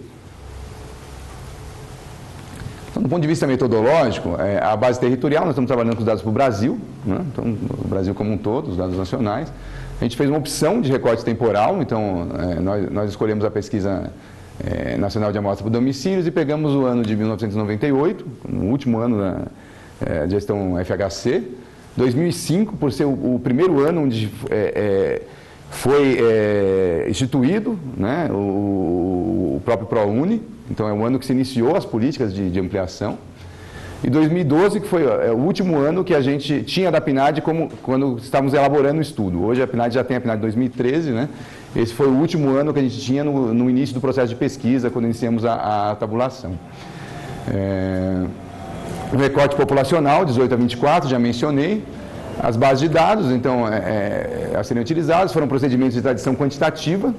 Então, do ponto de vista metodológico, a base territorial, nós estamos trabalhando com os dados para o Brasil, né? Então, o Brasil como um todo, os dados nacionais. A gente fez uma opção de recorte temporal, então nós escolhemos a pesquisa Nacional de Amostra por Domicílios e pegamos o ano de 1998, o último ano da gestão FHC, 2005, por ser o primeiro ano onde foi instituído, né, o próprio ProUni, então é o ano que se iniciou as políticas de ampliação, e 2012, que foi o último ano que a gente tinha da PNAD quando estávamos elaborando o estudo. Hoje a PNAD já tem a PNAD 2013, né? Esse foi o último ano que a gente tinha no início do processo de pesquisa, quando iniciamos a tabulação. O recorte populacional, 18 a 24, já mencionei. As bases de dados, então, a serem utilizadas, foram procedimentos de tradição quantitativa,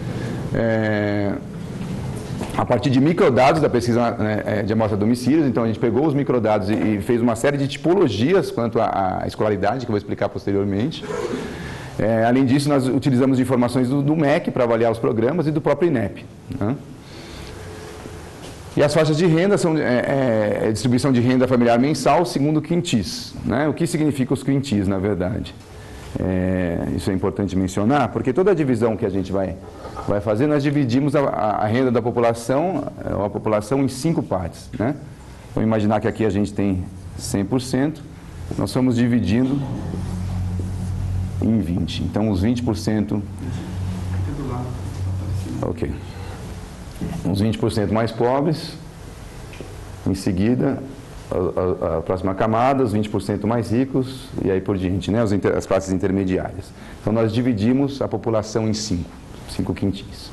a partir de microdados da pesquisa de amostra de domicílios. Então, a gente pegou os microdados e fez uma série de tipologias quanto à escolaridade, que eu vou explicar posteriormente. Além disso, nós utilizamos informações do MEC para avaliar os programas e do próprio INEP, né? E as faixas de renda são distribuição de renda familiar mensal segundo quintis, né? O que significa os quintis, na verdade? Isso é importante mencionar, porque toda a divisão que a gente vai fazer, nós dividimos a renda da população, a população em 5 partes, né? Vamos imaginar que aqui a gente tem 100%, nós estamos dividindo em 20. Então, os 20%... Ok. Os 20% mais pobres, em seguida, a próxima camada, os 20% mais ricos, e aí por diante, né? As classes intermediárias. Então, nós dividimos a população em 5. 5 quintins.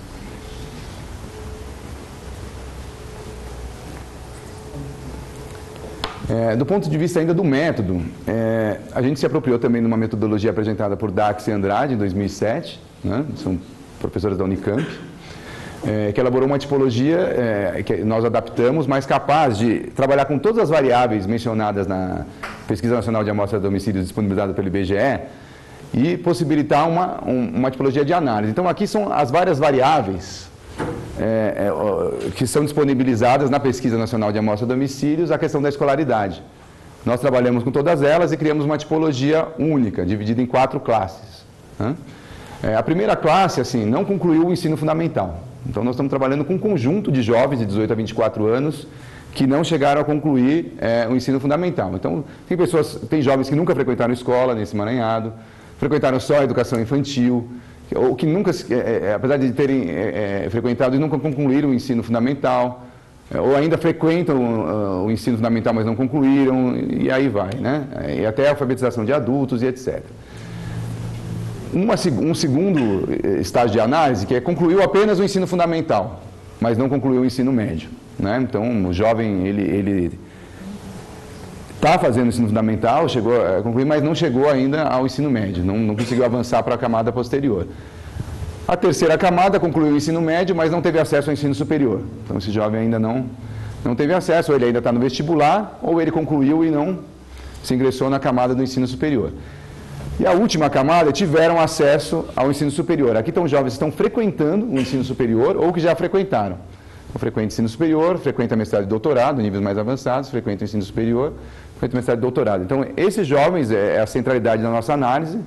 Do ponto de vista ainda do método, a gente se apropriou também de uma metodologia apresentada por Dax e Andrade em 2007, né? São professores da Unicamp, que elaborou uma tipologia que nós adaptamos, mas capaz de trabalhar com todas as variáveis mencionadas na Pesquisa Nacional de Amostra de Domicílios disponibilizada pelo IBGE e possibilitar uma tipologia de análise. Então, aqui são as várias variáveis que são disponibilizadas na Pesquisa Nacional de Amostra de Domicílios, a questão da escolaridade. Nós trabalhamos com todas elas e criamos uma tipologia única, dividida em 4 classes. A primeira classe, assim, não concluiu o ensino fundamental. Então, nós estamos trabalhando com um conjunto de jovens de 18 a 24 anos que não chegaram a concluir o ensino fundamental. Então, tem jovens que nunca frequentaram escola nesse emaranhado, frequentaram só a educação infantil, ou que nunca, apesar de terem frequentado e nunca concluíram o ensino fundamental, ou ainda frequentam o ensino fundamental, mas não concluíram, e aí vai, né? E até a alfabetização de adultos e etc. Um segundo estágio de análise, que concluiu apenas o ensino fundamental, mas não concluiu o ensino médio, né? Então, o jovem, ele está fazendo o ensino fundamental, chegou a concluir, mas não chegou ainda ao ensino médio, não conseguiu avançar para a camada posterior. A terceira camada concluiu o ensino médio, mas não teve acesso ao ensino superior. Então, esse jovem ainda não teve acesso, ou ele ainda está no vestibular, ou ele concluiu e não se ingressou na camada do ensino superior. E a última camada tiveram acesso ao ensino superior. Aqui estão jovens que estão frequentando o ensino superior ou que já frequentaram. Então, frequenta ensino superior, frequenta mestrado e doutorado, níveis mais avançados, frequenta ensino superior, frequenta mestrado e doutorado. Então, esses jovens é a centralidade da nossa análise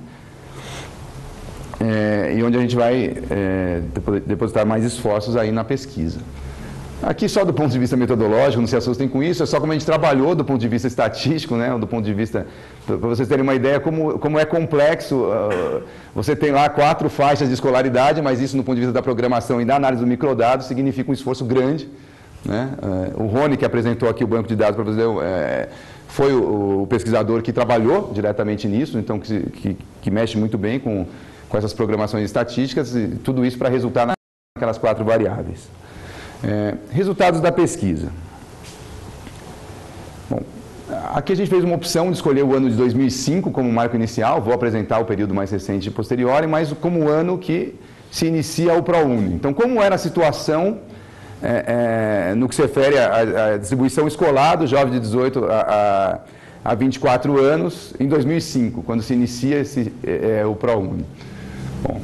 e onde a gente vai depositar mais esforços aí na pesquisa. Aqui, só do ponto de vista metodológico, não se assustem com isso, é só como a gente trabalhou do ponto de vista estatístico, né, do ponto de vista, para vocês terem uma ideia como é complexo. Você tem lá 4 faixas de escolaridade, mas isso, no ponto de vista da programação e da análise do microdado, significa um esforço grande, né? O Rony, que apresentou aqui o banco de dados para vocês, foi o pesquisador que trabalhou diretamente nisso, então que mexe muito bem com essas programações estatísticas, e tudo isso para resultar naquelas 4 variáveis. Resultados da pesquisa. Bom, aqui a gente fez uma opção de escolher o ano de 2005 como marco inicial, vou apresentar o período mais recente e posterior, mas como o ano que se inicia o ProUni. Então, como era a situação no que se refere à distribuição escolar do jovem de 18 a 24 anos em 2005, quando se inicia o ProUni. Bom,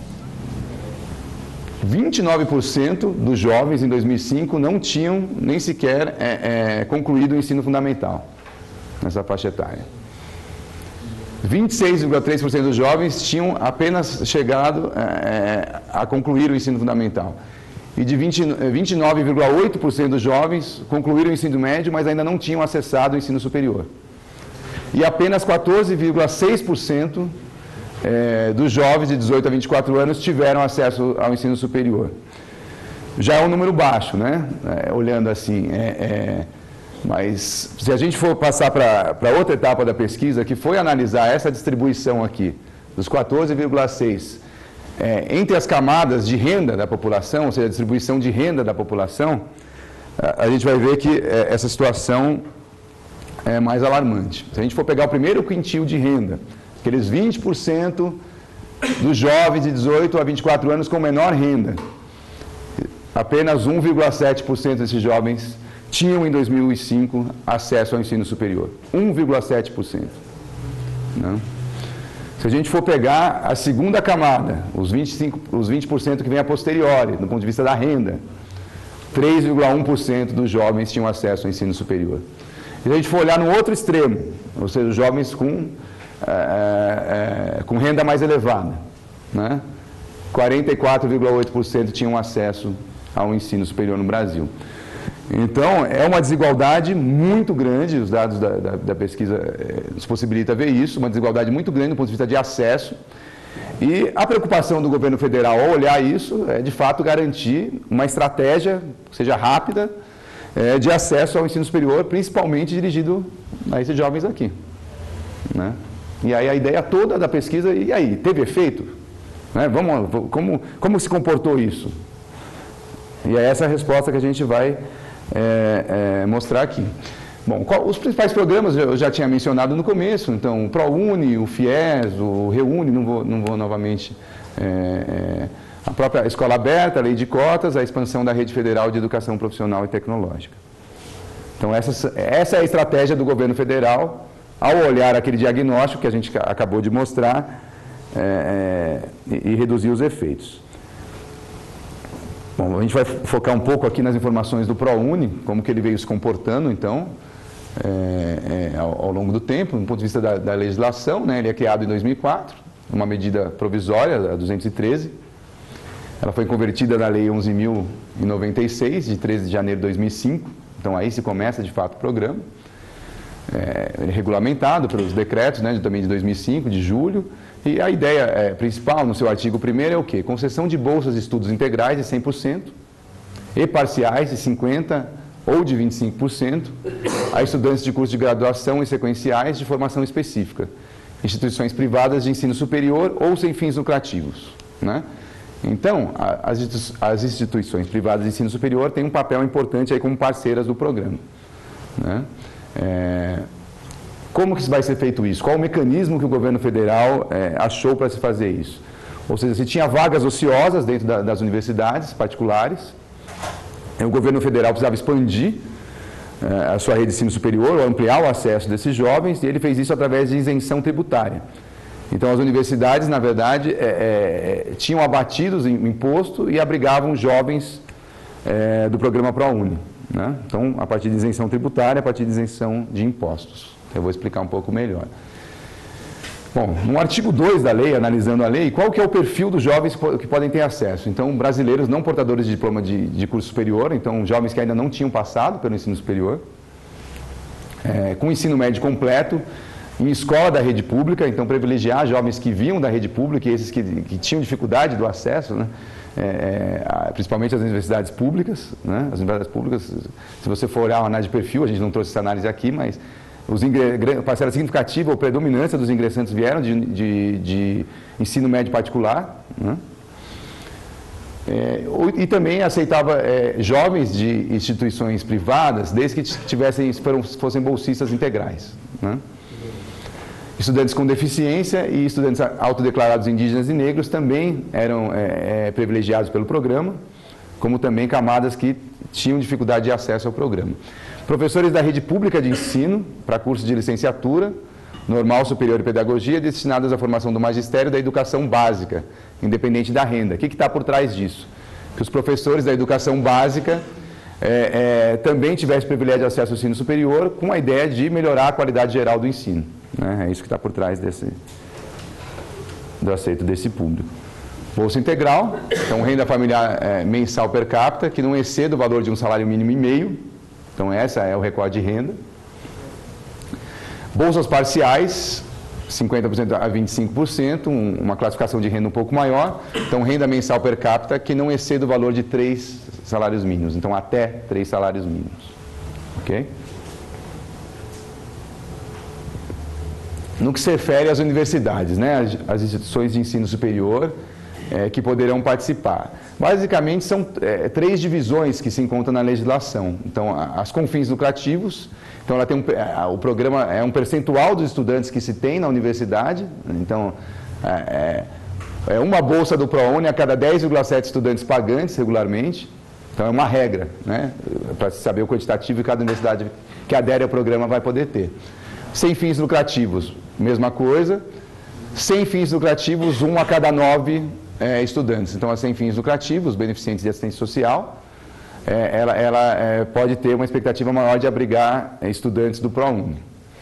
29% dos jovens em 2005 não tinham nem sequer concluído o ensino fundamental nessa faixa etária. 26,3% dos jovens tinham apenas chegado a concluir o ensino fundamental. E de 29,8% dos jovens concluíram o ensino médio, mas ainda não tinham acessado o ensino superior. E apenas 14,6% dos jovens de 18 a 24 anos tiveram acesso ao ensino superior. Já é um número baixo, né? Olhando assim. Mas se a gente for passar para outra etapa da pesquisa, que foi analisar essa distribuição aqui, dos 14,6%, entre as camadas de renda da população, ou seja, a distribuição de renda da população, a gente vai ver que essa situação é mais alarmante. Se a gente for pegar o primeiro quintil de renda, aqueles 20% dos jovens de 18 a 24 anos com menor renda, apenas 1,7% desses jovens tinham em 2005 acesso ao ensino superior. 1,7%. Não? Se a gente for pegar a segunda camada, os 20% que vem a posteriori, do ponto de vista da renda, 3,1% dos jovens tinham acesso ao ensino superior. E se a gente for olhar no outro extremo, ou seja, os jovens com renda mais elevada, né? 44,8% tinham acesso ao ensino superior no Brasil. Então, é uma desigualdade muito grande, os dados da pesquisa nos possibilitam ver isso, uma desigualdade muito grande do ponto de vista de acesso. E a preocupação do governo federal ao olhar isso é, de fato, garantir uma estratégia, que seja rápida, de acesso ao ensino superior, principalmente dirigido a esses jovens aqui, né? E aí a ideia toda da pesquisa, e aí, teve efeito? Né? Como se comportou isso? E é essa a resposta que a gente vai mostrar aqui. Bom, os principais programas eu já tinha mencionado no começo, então o ProUni, o FIES, o REUNI, não vou novamente... a própria Escola Aberta, a Lei de Cotas, a expansão da Rede Federal de Educação Profissional e Tecnológica. Então essa é a estratégia do governo federal, ao olhar aquele diagnóstico que a gente acabou de mostrar e reduzir os efeitos. Bom, a gente vai focar um pouco aqui nas informações do ProUni, como que ele veio se comportando, então, ao longo do tempo, do ponto de vista da legislação, né? Ele é criado em 2004, uma medida provisória, a 213. Ela foi convertida na Lei 11.096, de 13 de janeiro de 2005. Então, aí se começa, de fato, o programa. Regulamentado pelos decretos, né, também de 2005, de julho. E a ideia principal, no seu artigo 1º, é o quê? Concessão de bolsas de estudos integrais de 100% e parciais de 50% ou de 25% a estudantes de curso de graduação e sequenciais de formação específica, instituições privadas de ensino superior ou sem fins lucrativos, né? Então, as instituições privadas de ensino superior têm um papel importante aí como parceiras do programa, né? Como que vai ser feito isso? Qual o mecanismo que o governo federal achou para se fazer isso? Ou seja, se tinha vagas ociosas dentro das universidades particulares, o governo federal precisava expandir a sua rede de ensino superior, ou ampliar o acesso desses jovens, e ele fez isso através de isenção tributária. Então, as universidades, na verdade, tinham abatido o imposto e abrigavam jovens do programa ProUni, né? Então, a partir de isenção tributária, a partir de isenção de impostos. Eu vou explicar um pouco melhor. Bom, no artigo 2 da lei, analisando a lei, qual que é o perfil dos jovens que podem ter acesso? Então, brasileiros não portadores de diploma de curso superior, então jovens que ainda não tinham passado pelo ensino superior, com ensino médio completo, em escola da rede pública, então privilegiar jovens que vinham da rede pública e esses que tinham dificuldade do acesso, né? Principalmente as universidades públicas, né? As universidades públicas, se você for olhar a análise de perfil, a gente não trouxe essa análise aqui, mas parcela significativa ou predominância dos ingressantes vieram de ensino médio particular, né? E também aceitava jovens de instituições privadas, desde que fossem bolsistas integrais, né? Estudantes com deficiência e estudantes autodeclarados indígenas e negros também eram privilegiados pelo programa, como também camadas que tinham dificuldade de acesso ao programa. Professores da rede pública de ensino, para cursos de licenciatura, normal, superior e pedagogia, destinados à formação do magistério da educação básica, independente da renda. O que está por trás disso? Que os professores da educação básica também tivessem privilégio de acesso ao ensino superior, com a ideia de melhorar a qualidade geral do ensino, né? É isso que está por trás do aceito desse público. Bolsa integral, então renda familiar mensal per capita, que não exceda o valor de um salário mínimo e meio. Então, essa é o recorde de renda. Bolsas parciais, 50% a 25%, uma classificação de renda um pouco maior. Então, renda mensal per capita que não exceda o valor de 3 salários mínimos. Então, até 3 salários mínimos. Ok? No que se refere às universidades, né? As instituições de ensino superior que poderão participar. Basicamente, são 3 divisões que se encontram na legislação. Então, as com fins lucrativos, então ela tem o programa é um percentual dos estudantes que se tem na universidade, então uma bolsa do ProUni a cada 10,7 estudantes pagantes regularmente, então é uma regra, né, para se saber o quantitativo que cada universidade que adere ao programa vai poder ter. Sem fins lucrativos, mesma coisa. Sem fins lucrativos, 1 a cada 9 estudantes. Então, sem fins lucrativos, beneficentes de assistência social, ela pode ter uma expectativa maior de abrigar estudantes do ProUni.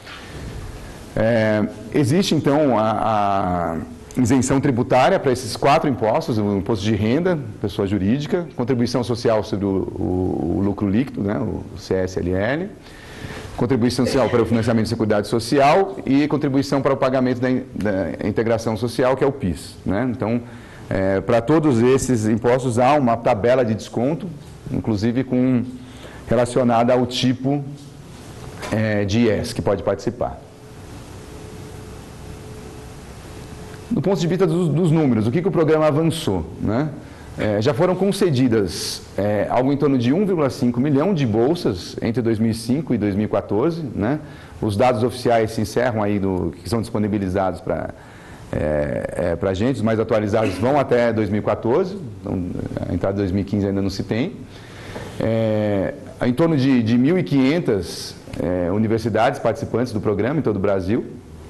Existe, então, a isenção tributária para esses 4 impostos: o imposto de renda, pessoa jurídica, contribuição social sobre o lucro líquido, né, o CSLL, contribuição social para o financiamento da Seguridade Social e contribuição para o pagamento da integração social, que é o PIS, né? Então, para todos esses impostos há uma tabela de desconto, inclusive relacionada ao tipo de IES que pode participar. ponto de vista dos números, o que o programa avançou, né? Já foram concedidas algo em torno de 1,5 milhão de bolsas entre 2005 e 2014, né? Os dados oficiais se encerram aí, que são disponibilizados para a gente, os mais atualizados vão até 2014, então, a entrada de 2015 ainda não se tem. Em torno de 1.500 universidades participantes do programa em todo o Brasil.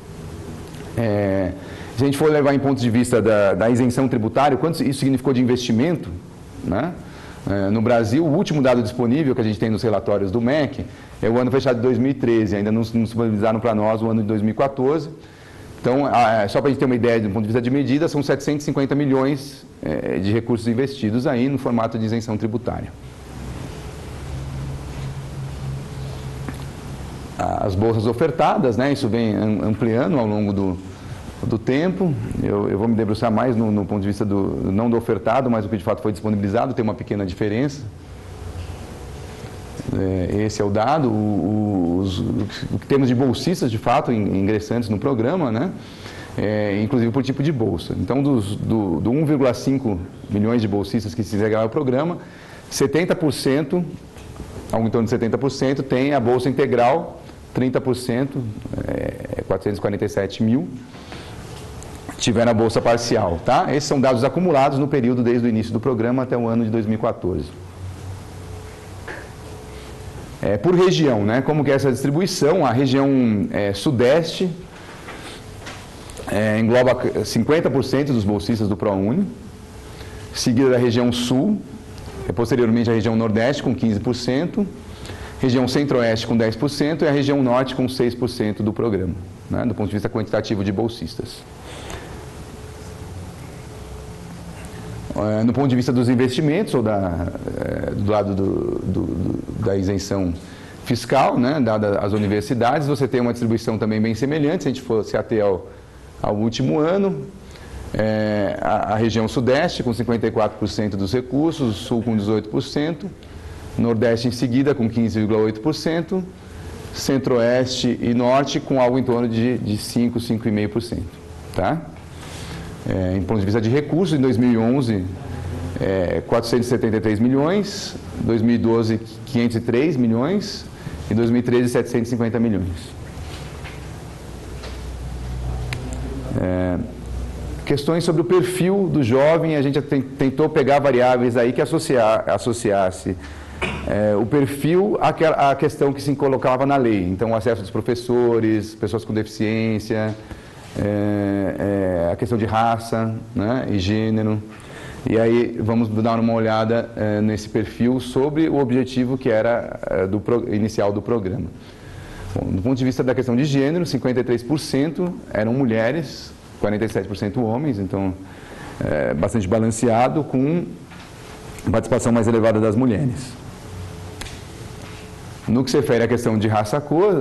Se a gente for levar em ponto de vista da isenção tributária, quanto isso significou de investimento, né? No Brasil, o último dado disponível que a gente tem nos relatórios do MEC é o ano fechado de 2013, ainda não disponibilizaram para nós o ano de 2014. Então, só para a gente ter uma ideia do ponto de vista de medida, são 750 milhões de recursos investidos aí no formato de isenção tributária. As bolsas ofertadas, né? Isso vem ampliando ao longo do tempo. Eu vou me debruçar mais no ponto de vista não do ofertado, mas o que de fato foi disponibilizado, tem uma pequena diferença. Esse é o dado. O que temos de bolsistas, de fato, ingressantes no programa, né? Inclusive por tipo de bolsa. Então, do 1,5 milhões de bolsistas que se integraram ao programa, 70%, algo em torno de 70%, tem a bolsa integral, 30%, 447 mil, tiveram a bolsa parcial, tá? Esses são dados acumulados no período desde o início do programa até o ano de 2014. Por região, né? Como que é essa distribuição? A região sudeste engloba 50% dos bolsistas do ProUni, seguida da região sul, posteriormente a região nordeste com 15%, região centro-oeste com 10% e a região norte com 6% do programa, né? Do ponto de vista quantitativo de bolsistas. No ponto de vista dos investimentos, ou do lado da isenção fiscal, né, dada às universidades, você tem uma distribuição também bem semelhante, se a gente for se ater ao último ano. A região sudeste com 54% dos recursos, sul com 18%, nordeste em seguida com 15,8%, centro-oeste e norte com algo em torno de 5,5%. Tá? Em ponto de vista de recursos, em 2011, 473 milhões, 2012, 503 milhões e 2013, 750 milhões. Questões sobre o perfil do jovem, a gente tentou pegar variáveis aí que associasse o perfil à questão que se colocava na lei. Então, o acesso dos professores, pessoas com deficiência, a questão de raça, né, e gênero. E aí vamos dar uma olhada nesse perfil sobre o objetivo que era inicial do programa. Bom, do ponto de vista da questão de gênero, 53% eram mulheres, 47% homens, então bastante balanceado, com participação mais elevada das mulheres. No que se refere à questão de raça-cor,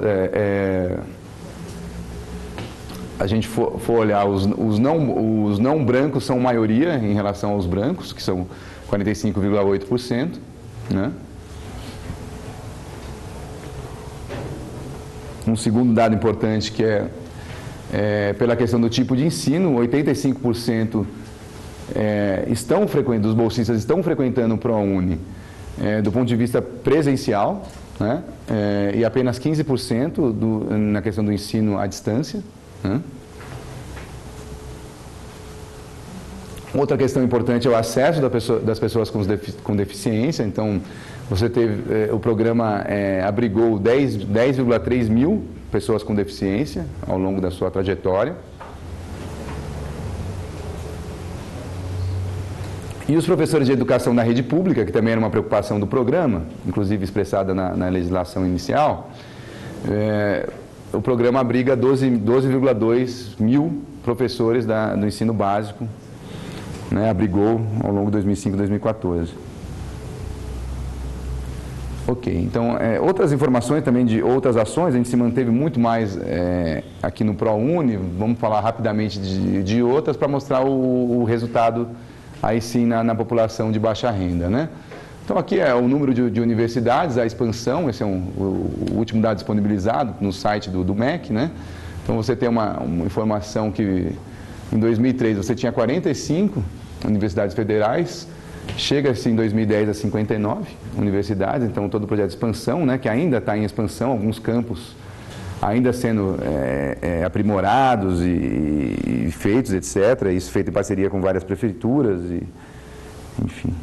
a gente for olhar, os não brancos são maioria em relação aos brancos, que são 45,8%, né? Um segundo dado importante que pela questão do tipo de ensino, 85% dos bolsistas estão frequentando o ProUni do ponto de vista presencial, né? E apenas 15% na questão do ensino à distância. Né? Outra questão importante é o acesso das pessoas com deficiência. Então, você teve, o programa abrigou 10,3 mil pessoas com deficiência ao longo da sua trajetória. E os professores de educação na rede pública, que também era uma preocupação do programa, inclusive expressada na legislação inicial, o programa abriga 12,2 mil professores do ensino básico, né, abrigou ao longo de 2005 e 2014. Ok, então, outras informações também de outras ações, a gente se manteve muito mais aqui no ProUni, vamos falar rapidamente de outras para mostrar o resultado aí sim na população de baixa renda, né? Então aqui é o número de universidades, a expansão, esse é o último dado disponibilizado no site do MEC, né? Então você tem uma informação que Em 2003 você tinha 45 universidades federais, chega-se em 2010 a 59 universidades, então todo o projeto de expansão, né, que ainda está em expansão, alguns campos ainda sendo aprimorados e feitos, etc. Isso feito em parceria com várias prefeituras, enfim.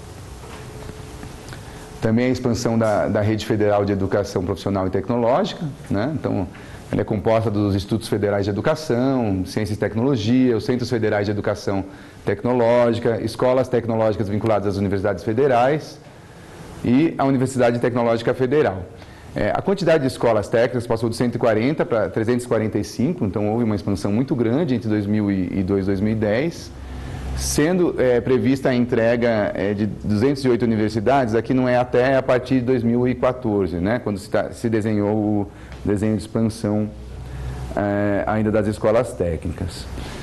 Também a expansão da Rede Federal de Educação Profissional e Tecnológica, né? Então, ela é composta dos Institutos Federais de Educação, Ciência e Tecnologia, os Centros Federais de Educação Tecnológica, escolas tecnológicas vinculadas às universidades federais e a Universidade Tecnológica Federal. A quantidade de escolas técnicas passou de 140 para 345, então houve uma expansão muito grande entre 2002 e 2010, sendo prevista a entrega de 208 universidades, aqui não é até a partir de 2014, né, quando se desenhou o desenho de expansão ainda das escolas técnicas.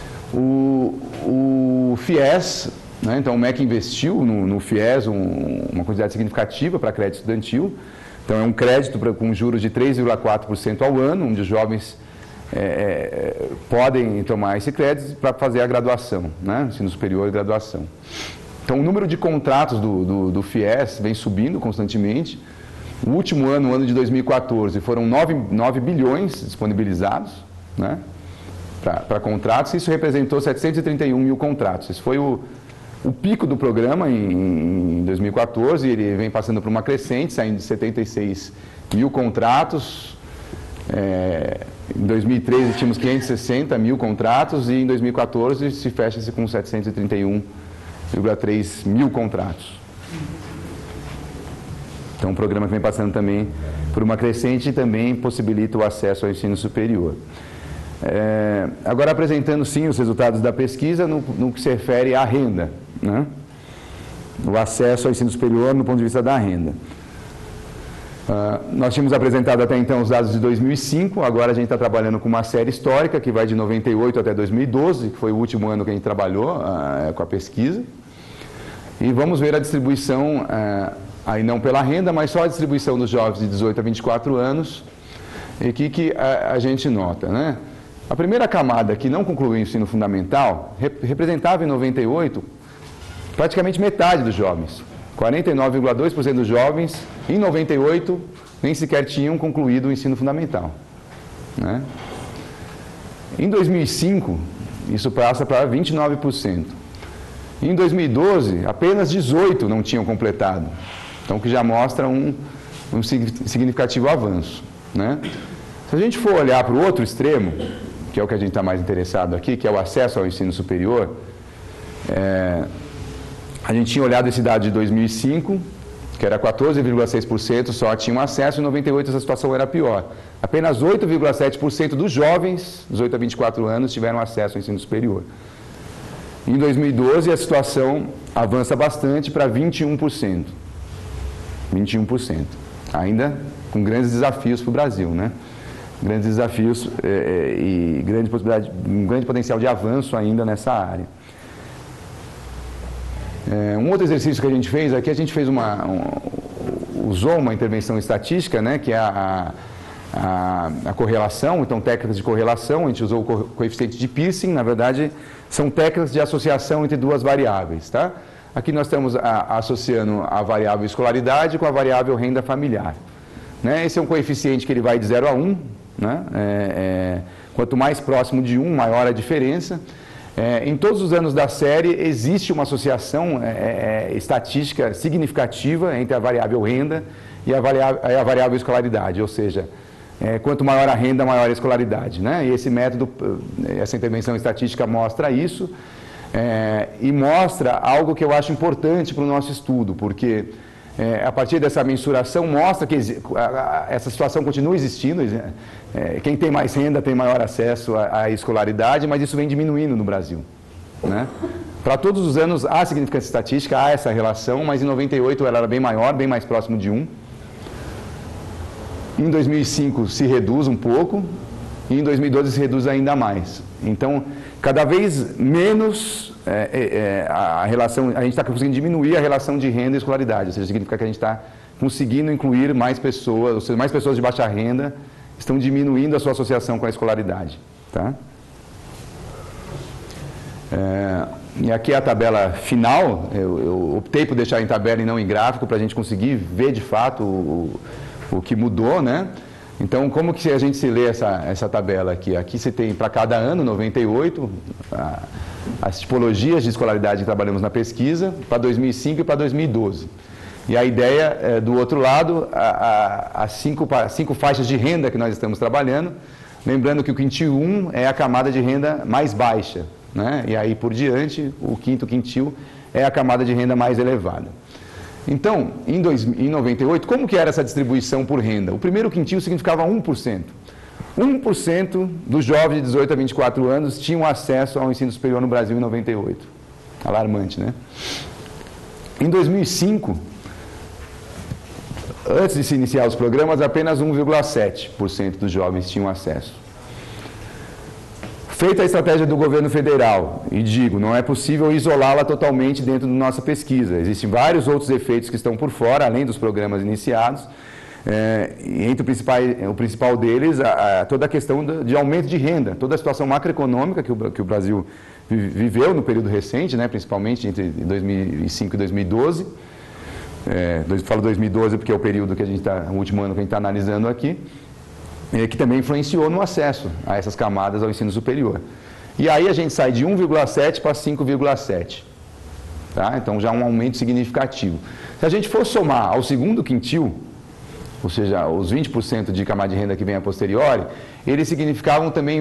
O FIES, né, então o MEC investiu no FIES uma quantidade significativa para crédito estudantil. Então, é um crédito com juros de 3,4% ao ano, onde os jovens podem tomar esse crédito para fazer a graduação, né? Ensino superior e graduação. Então, o número de contratos do FIES vem subindo constantemente. O último ano, o ano de 2014, foram 9 bilhões disponibilizados, né, para contratos. Isso representou 731 mil contratos. Esse foi o pico do programa em 2014, ele vem passando por uma crescente, saindo de 76 mil contratos. Em 2013 tínhamos 560 mil contratos e em 2014 se fecha-se com 731,3 mil contratos. Então, um programa que vem passando também por uma crescente e também possibilita o acesso ao ensino superior. Agora, apresentando sim os resultados da pesquisa no que se refere à renda, né? O acesso ao ensino superior no ponto de vista da renda. Nós tínhamos apresentado até então os dados de 2005, agora a gente está trabalhando com uma série histórica que vai de 98 até 2012, que foi o último ano que a gente trabalhou com a pesquisa. E vamos ver a distribuição, aí não pela renda, mas só a distribuição dos jovens de 18 a 24 anos. E o que a gente nota, né? A primeira camada que não concluiu o ensino fundamental representava em 98 praticamente metade dos jovens. 49,2% dos jovens, em 98, nem sequer tinham concluído o ensino fundamental, né? Em 2005, isso passa para 29%. Em 2012, apenas 18 não tinham completado. Então, que já mostra um significativo avanço, né? Se a gente for olhar para o outro extremo, que é o que a gente está mais interessado aqui, que é o acesso ao ensino superior, a gente tinha olhado esse dado de 2005, que era 14,6% só tinham acesso, e em 98 essa situação era pior. Apenas 8,7% dos jovens, 18 a 24 anos, tiveram acesso ao ensino superior. Em 2012, a situação avança bastante para 21%. 21%. Ainda com grandes desafios para o Brasil, né? Grandes desafios e grande possibilidade, um grande potencial de avanço ainda nessa área. Um outro exercício que a gente fez aqui, a gente fez usou uma intervenção estatística, né, que é a correlação, então técnicas de correlação, a gente usou o coeficiente de Pearson, na verdade são técnicas de associação entre duas variáveis, tá? Aqui nós estamos associando a variável escolaridade com a variável renda familiar, né? Esse é um coeficiente que ele vai de 0 a 1, né? Quanto mais próximo de 1, maior a diferença. Em todos os anos da série existe uma associação estatística significativa entre a variável renda e a variável escolaridade, ou seja, quanto maior a renda, maior a escolaridade, né? E esse método, essa intervenção estatística mostra isso, e mostra algo que eu acho importante para o nosso estudo, porque a partir dessa mensuração mostra que essa situação continua existindo. Quem tem mais renda tem maior acesso à escolaridade, mas isso vem diminuindo no Brasil, né? Para todos os anos há significância estatística, há essa relação, mas em 98 ela era bem maior, bem mais próximo de 1. Em 2005 se reduz um pouco e em 2012 se reduz ainda mais. Então, cada vez menos a relação, a gente está conseguindo diminuir a relação de renda e escolaridade, ou seja, significa que a gente está conseguindo incluir mais pessoas, ou seja, mais pessoas de baixa renda estão diminuindo a sua associação com a escolaridade, tá? E aqui é a tabela final. Eu optei por deixar em tabela e não em gráfico, para a gente conseguir ver de fato o que mudou, né? Então, como que a gente se lê essa tabela aqui? Aqui você tem para cada ano, 98, as tipologias de escolaridade que trabalhamos na pesquisa, para 2005 e para 2012. E a ideia, do outro lado, as cinco faixas de renda que nós estamos trabalhando, lembrando que o quintil 1 é a camada de renda mais baixa, né? E aí por diante, o quinto quintil é a camada de renda mais elevada. Então, em 98, como que era essa distribuição por renda? O primeiro quintil significava 1%. 1% dos jovens de 18 a 24 anos tinham acesso ao ensino superior no Brasil em 98. Alarmante, né? Em 2005, antes de se iniciar os programas, apenas 1,7% dos jovens tinham acesso. Feita a estratégia do governo federal, e digo, não é possível isolá-la totalmente dentro da nossa pesquisa. Existem vários outros efeitos que estão por fora, além dos programas iniciados. E entre o principal deles, toda a questão de aumento de renda, toda a situação macroeconômica que o Brasil viveu no período recente, né, principalmente entre 2005 e 2012. Falo 2012 porque é o período que a gente está, o último ano que a gente está analisando aqui. Que também influenciou no acesso a essas camadas ao ensino superior. E aí a gente sai de 1,7 para 5,7. Tá? Então já um aumento significativo. Se a gente for somar ao segundo quintil, ou seja, os 20% de camada de renda que vem a posteriori, eles significavam também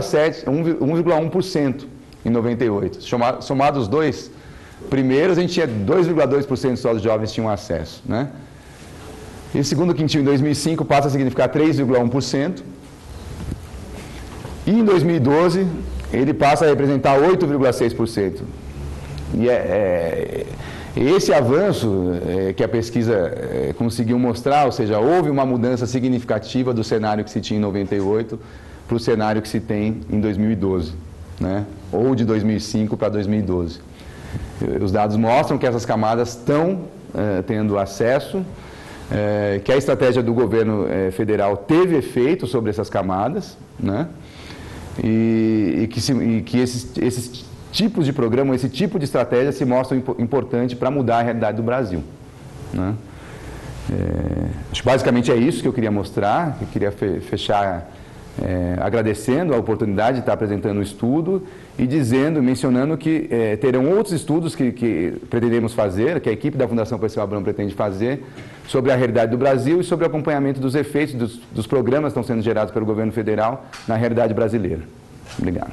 1,1% em 98. Somados os dois primeiros, a gente tinha 2,2% só dos jovens tinham acesso, né? E o segundo quintil, em 2005, passa a significar 3,1%. E em 2012, ele passa a representar 8,6%. E esse avanço que a pesquisa conseguiu mostrar, ou seja, houve uma mudança significativa do cenário que se tinha em 98 para o cenário que se tem em 2012, né? Ou de 2005 para 2012. Os dados mostram que essas camadas estão tendo acesso, que a estratégia do governo federal teve efeito sobre essas camadas, né? E que esses tipos de programa, esse tipo de estratégia se mostram importante para mudar a realidade do Brasil, né? Acho que basicamente é isso que eu queria mostrar, que eu queria fechar agradecendo a oportunidade de estar apresentando o estudo e mencionando que terão outros estudos que pretendemos fazer, que a equipe da Fundação Perseu Abramo pretende fazer, sobre a realidade do Brasil e sobre o acompanhamento dos efeitos dos programas que estão sendo gerados pelo governo federal na realidade brasileira. Obrigado.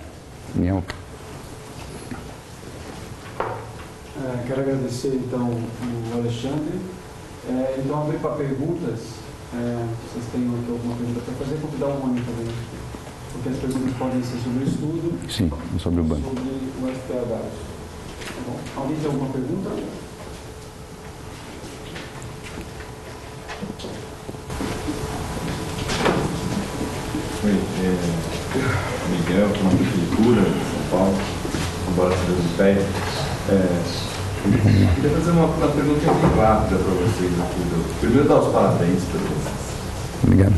Quero agradecer, então, o Alexandre. Então, abrir para perguntas. Vocês têm aqui alguma pergunta para fazer? Convidar o Rony também. Porque as perguntas podem ser sobre o estudo. Sim, sobre o banco. Sobre o FPH. Tá bom. Alguém tem alguma pergunta? Oi, Miguel, uma prefeitura de São Paulo, embora seja do pé. Queria fazer uma pergunta bem rápida para vocês aqui. Primeiro, dar os parabéns para vocês. Obrigado.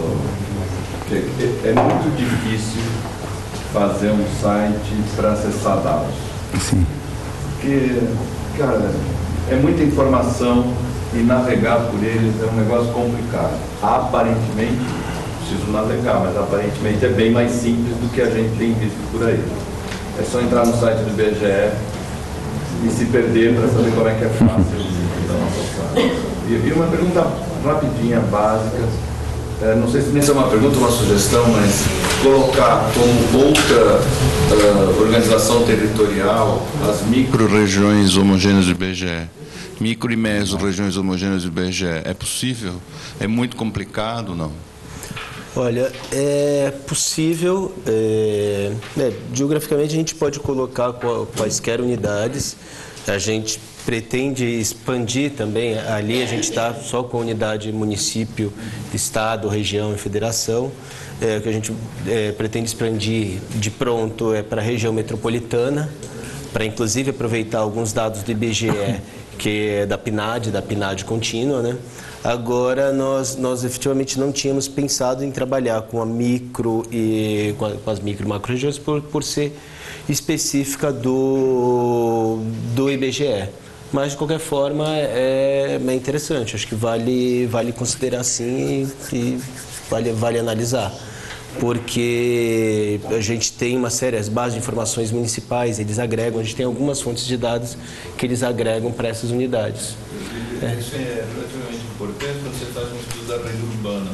É muito difícil fazer um site para acessar dados. Sim. Porque, cara, é muita informação e navegar por eles é um negócio complicado. Aparentemente, preciso navegar, mas aparentemente é bem mais simples do que a gente tem visto por aí. É só entrar no site do IBGE e se perder para saber como é que é fácil da nossa site. E uma pergunta rapidinha, básica, não sei se nem é uma pergunta ou uma sugestão, mas colocar como outra organização territorial as micro-regiões homogêneas do IBGE. Micro e meso-regiões homogêneas do IBGE. É possível? É muito complicado, não? Olha, é possível, geograficamente a gente pode colocar quaisquer unidades, a gente pretende expandir também, ali a gente está só com unidade município, estado, região e federação, o que a gente pretende expandir de pronto para a região metropolitana, para inclusive aproveitar alguns dados do IBGE que é da PNAD contínua, né? Agora, nós efetivamente não tínhamos pensado em trabalhar com a micro e com as micro e macro regiões por ser específica do IBGE. Mas, de qualquer forma, é interessante. Acho que vale considerar sim e vale analisar. Porque a gente tem uma série, as bases de informações municipais, eles agregam, a gente tem algumas fontes de dados que eles agregam para essas unidades. Isso é relativamente importante quando você faz um estudo da rede urbana.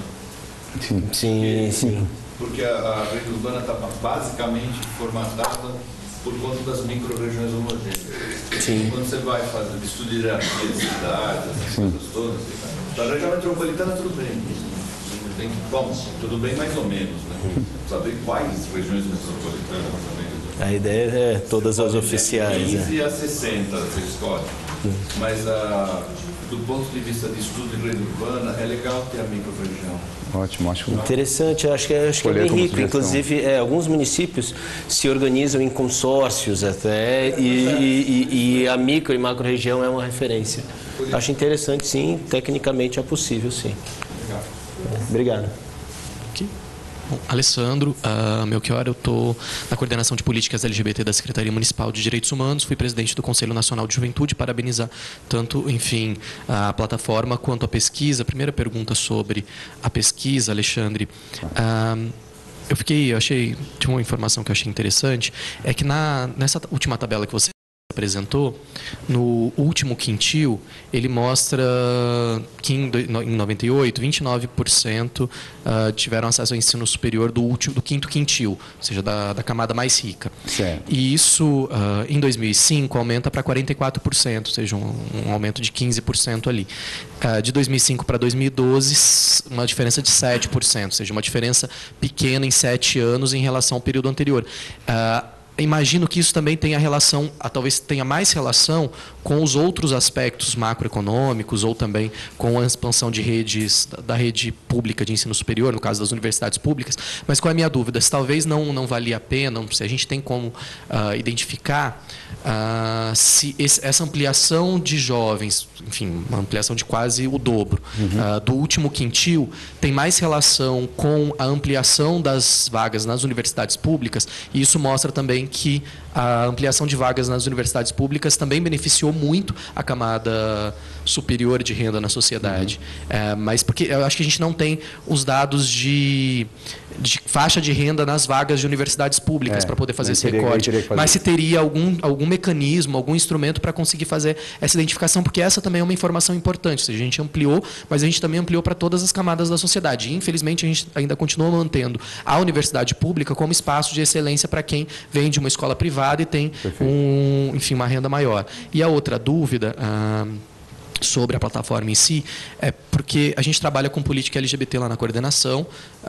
Sim. Porque a rede urbana está basicamente formatada por conta das micro-regiões homogêneas. Sim. Quando você vai fazer estudo de hierarquia de cidades, essas coisas todas, na região metropolitana tudo bem. Bom, tudo bem mais ou menos, né? Saber quais regiões metropolitanas também. A ideia é todas as oficiais. 15 a 60 você escolhe. Mas do ponto de vista de estudo de rede urbana, é legal ter a micro-região. Ótimo, acho interessante, acho que é bem rico. Inclusive, alguns municípios se organizam em consórcios até, e a micro e macro região é uma referência. Acho interessante, sim, tecnicamente é possível, sim. Obrigado. Bom, Alessandro, Melchior, eu estou na coordenação de políticas LGBT da Secretaria Municipal de Direitos Humanos, fui presidente do Conselho Nacional de Juventude, parabenizar tanto, enfim, a plataforma quanto a pesquisa. Primeira pergunta sobre a pesquisa, Alexandre. Tinha uma informação que eu achei interessante, é que nessa última tabela que você apresentou, no último quintil, ele mostra que em 98, 29% tiveram acesso ao ensino superior do quinto quintil, ou seja, da camada mais rica. Certo. E isso, em 2005, aumenta para 44%, ou seja, um aumento de 15% ali. De 2005 para 2012, uma diferença de 7%, ou seja, uma diferença pequena em 7 anos em relação ao período anterior. Imagino que isso também tenha relação, talvez tenha mais relação com os outros aspectos macroeconômicos ou também com a expansão de redes, da rede pública de ensino superior, no caso das universidades públicas. Mas qual é a minha dúvida? Se talvez não valia a pena, se a gente tem como identificar se essa ampliação de jovens, enfim, uma ampliação de quase o dobro, do último quintil, tem mais relação com a ampliação das vagas nas universidades públicas, e isso mostra também que a ampliação de vagas nas universidades públicas também beneficiou muito a camada superior de renda na sociedade. Mas porque eu acho que a gente não tem os dados de faixa de renda nas vagas de universidades públicas para poder fazer esse recorte. Mas se teria algum mecanismo, algum instrumento para conseguir fazer essa identificação, porque essa também é uma informação importante. Ou seja, a gente ampliou, mas a gente também ampliou para todas as camadas da sociedade. E, infelizmente, a gente ainda continua mantendo a universidade pública como espaço de excelência para quem vem de uma escola privada e tem uma renda maior. E a outra dúvida sobre a plataforma em si, é porque a gente trabalha com política LGBT lá na coordenação,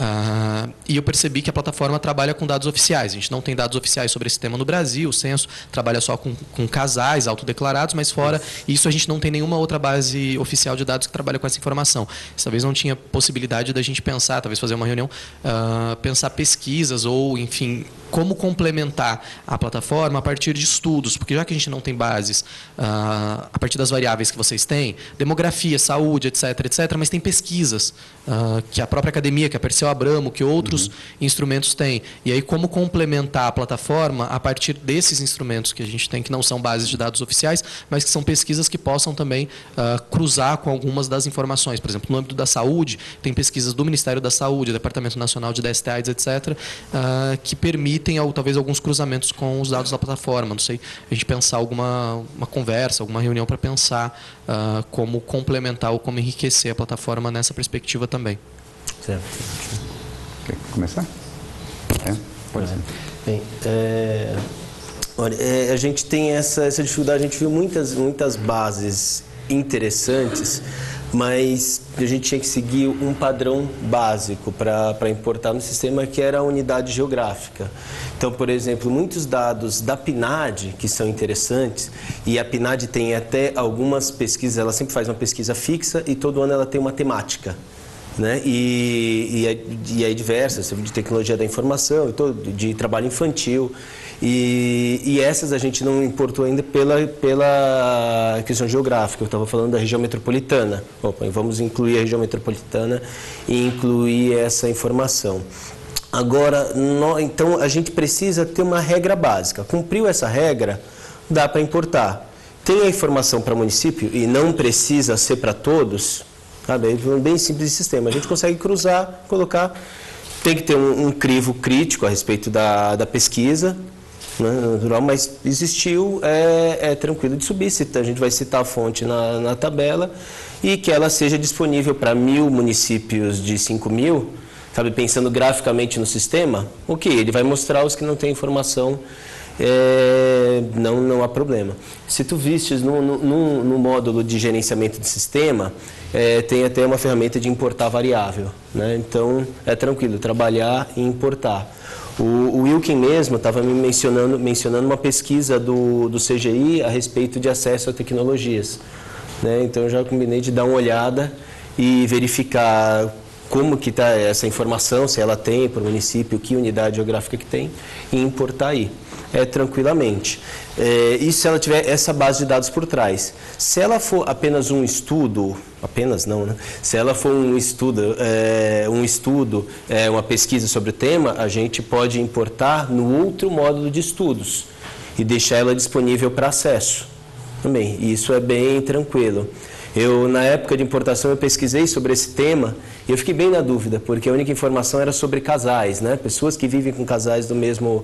e eu percebi que a plataforma trabalha com dados oficiais. A gente não tem dados oficiais sobre esse tema no Brasil, o censo trabalha só com casais autodeclarados, mas fora isso a gente não tem nenhuma outra base oficial de dados que trabalha com essa informação. Talvez não tinha possibilidade da gente pensar, talvez fazer uma reunião, pensar pesquisas ou, enfim, como complementar a plataforma a partir de estudos, porque já que a gente não tem bases a partir das variáveis que vocês têm, demografia, saúde, etc., mas tem pesquisas que a própria academia, que a Perseu Abramo, que outros instrumentos têm. E aí como complementar a plataforma a partir desses instrumentos que a gente tem, que não são bases de dados oficiais, mas que são pesquisas que possam também cruzar com algumas das informações. Por exemplo, no âmbito da saúde, tem pesquisas do Ministério da Saúde, Departamento Nacional de DST-AIDS, etc., que permitem talvez alguns cruzamentos com os dados da plataforma. Não sei, a gente pensar uma conversa, alguma reunião para pensar como complementar ou como enriquecer a plataforma nessa perspectiva também. Certo. Quer começar? Pode ser. Bem, olha, a gente tem essa dificuldade, a gente viu muitas bases interessantes, mas a gente tinha que seguir um padrão básico para importar no sistema, que era a unidade geográfica. Então, por exemplo, muitos dados da PNAD, que são interessantes, e a PNAD tem até algumas pesquisas, ela sempre faz uma pesquisa fixa e todo ano ela tem uma temática. né? E aí diversas, de tecnologia da informação, de trabalho infantil. E essas a gente não importou ainda pela questão geográfica. Eu estava falando da região metropolitana. Opa, vamos incluir a região metropolitana e incluir essa informação. Agora, então a gente precisa ter uma regra básica. Cumpriu essa regra, dá para importar. Tem a informação para município e não precisa ser para todos, sabe? É bem simples o sistema. A gente consegue cruzar, colocar. Tem que ter um crivo crítico a respeito da pesquisa, né, natural, mas existiu, é tranquilo de subir. A gente vai citar a fonte na tabela e que ela seja disponível para 1.000 municípios de 5.000, sabe, pensando graficamente no sistema, ok, ele vai mostrar os que não têm informação, não há problema. Se tu vistes no módulo de gerenciamento de sistema, tem até uma ferramenta de importar variável, né? Então é tranquilo trabalhar e importar. O Wilkin mesmo estava me mencionando uma pesquisa do CGI a respeito de acesso a tecnologias, né? Então eu já combinei de dar uma olhada e verificar como que está essa informação, se ela tem para o município, que unidade geográfica que tem, e importar aí, tranquilamente. E se ela tiver essa base de dados por trás. Se ela for apenas um estudo, apenas não, né? Se ela for um estudo, uma pesquisa sobre o tema, a gente pode importar no outro módulo de estudos e deixar ela disponível para acesso também. E isso é bem tranquilo. Na época de importação, eu pesquisei sobre esse tema e eu fiquei bem na dúvida, porque a única informação era sobre casais, né? Pessoas que vivem com casais do mesmo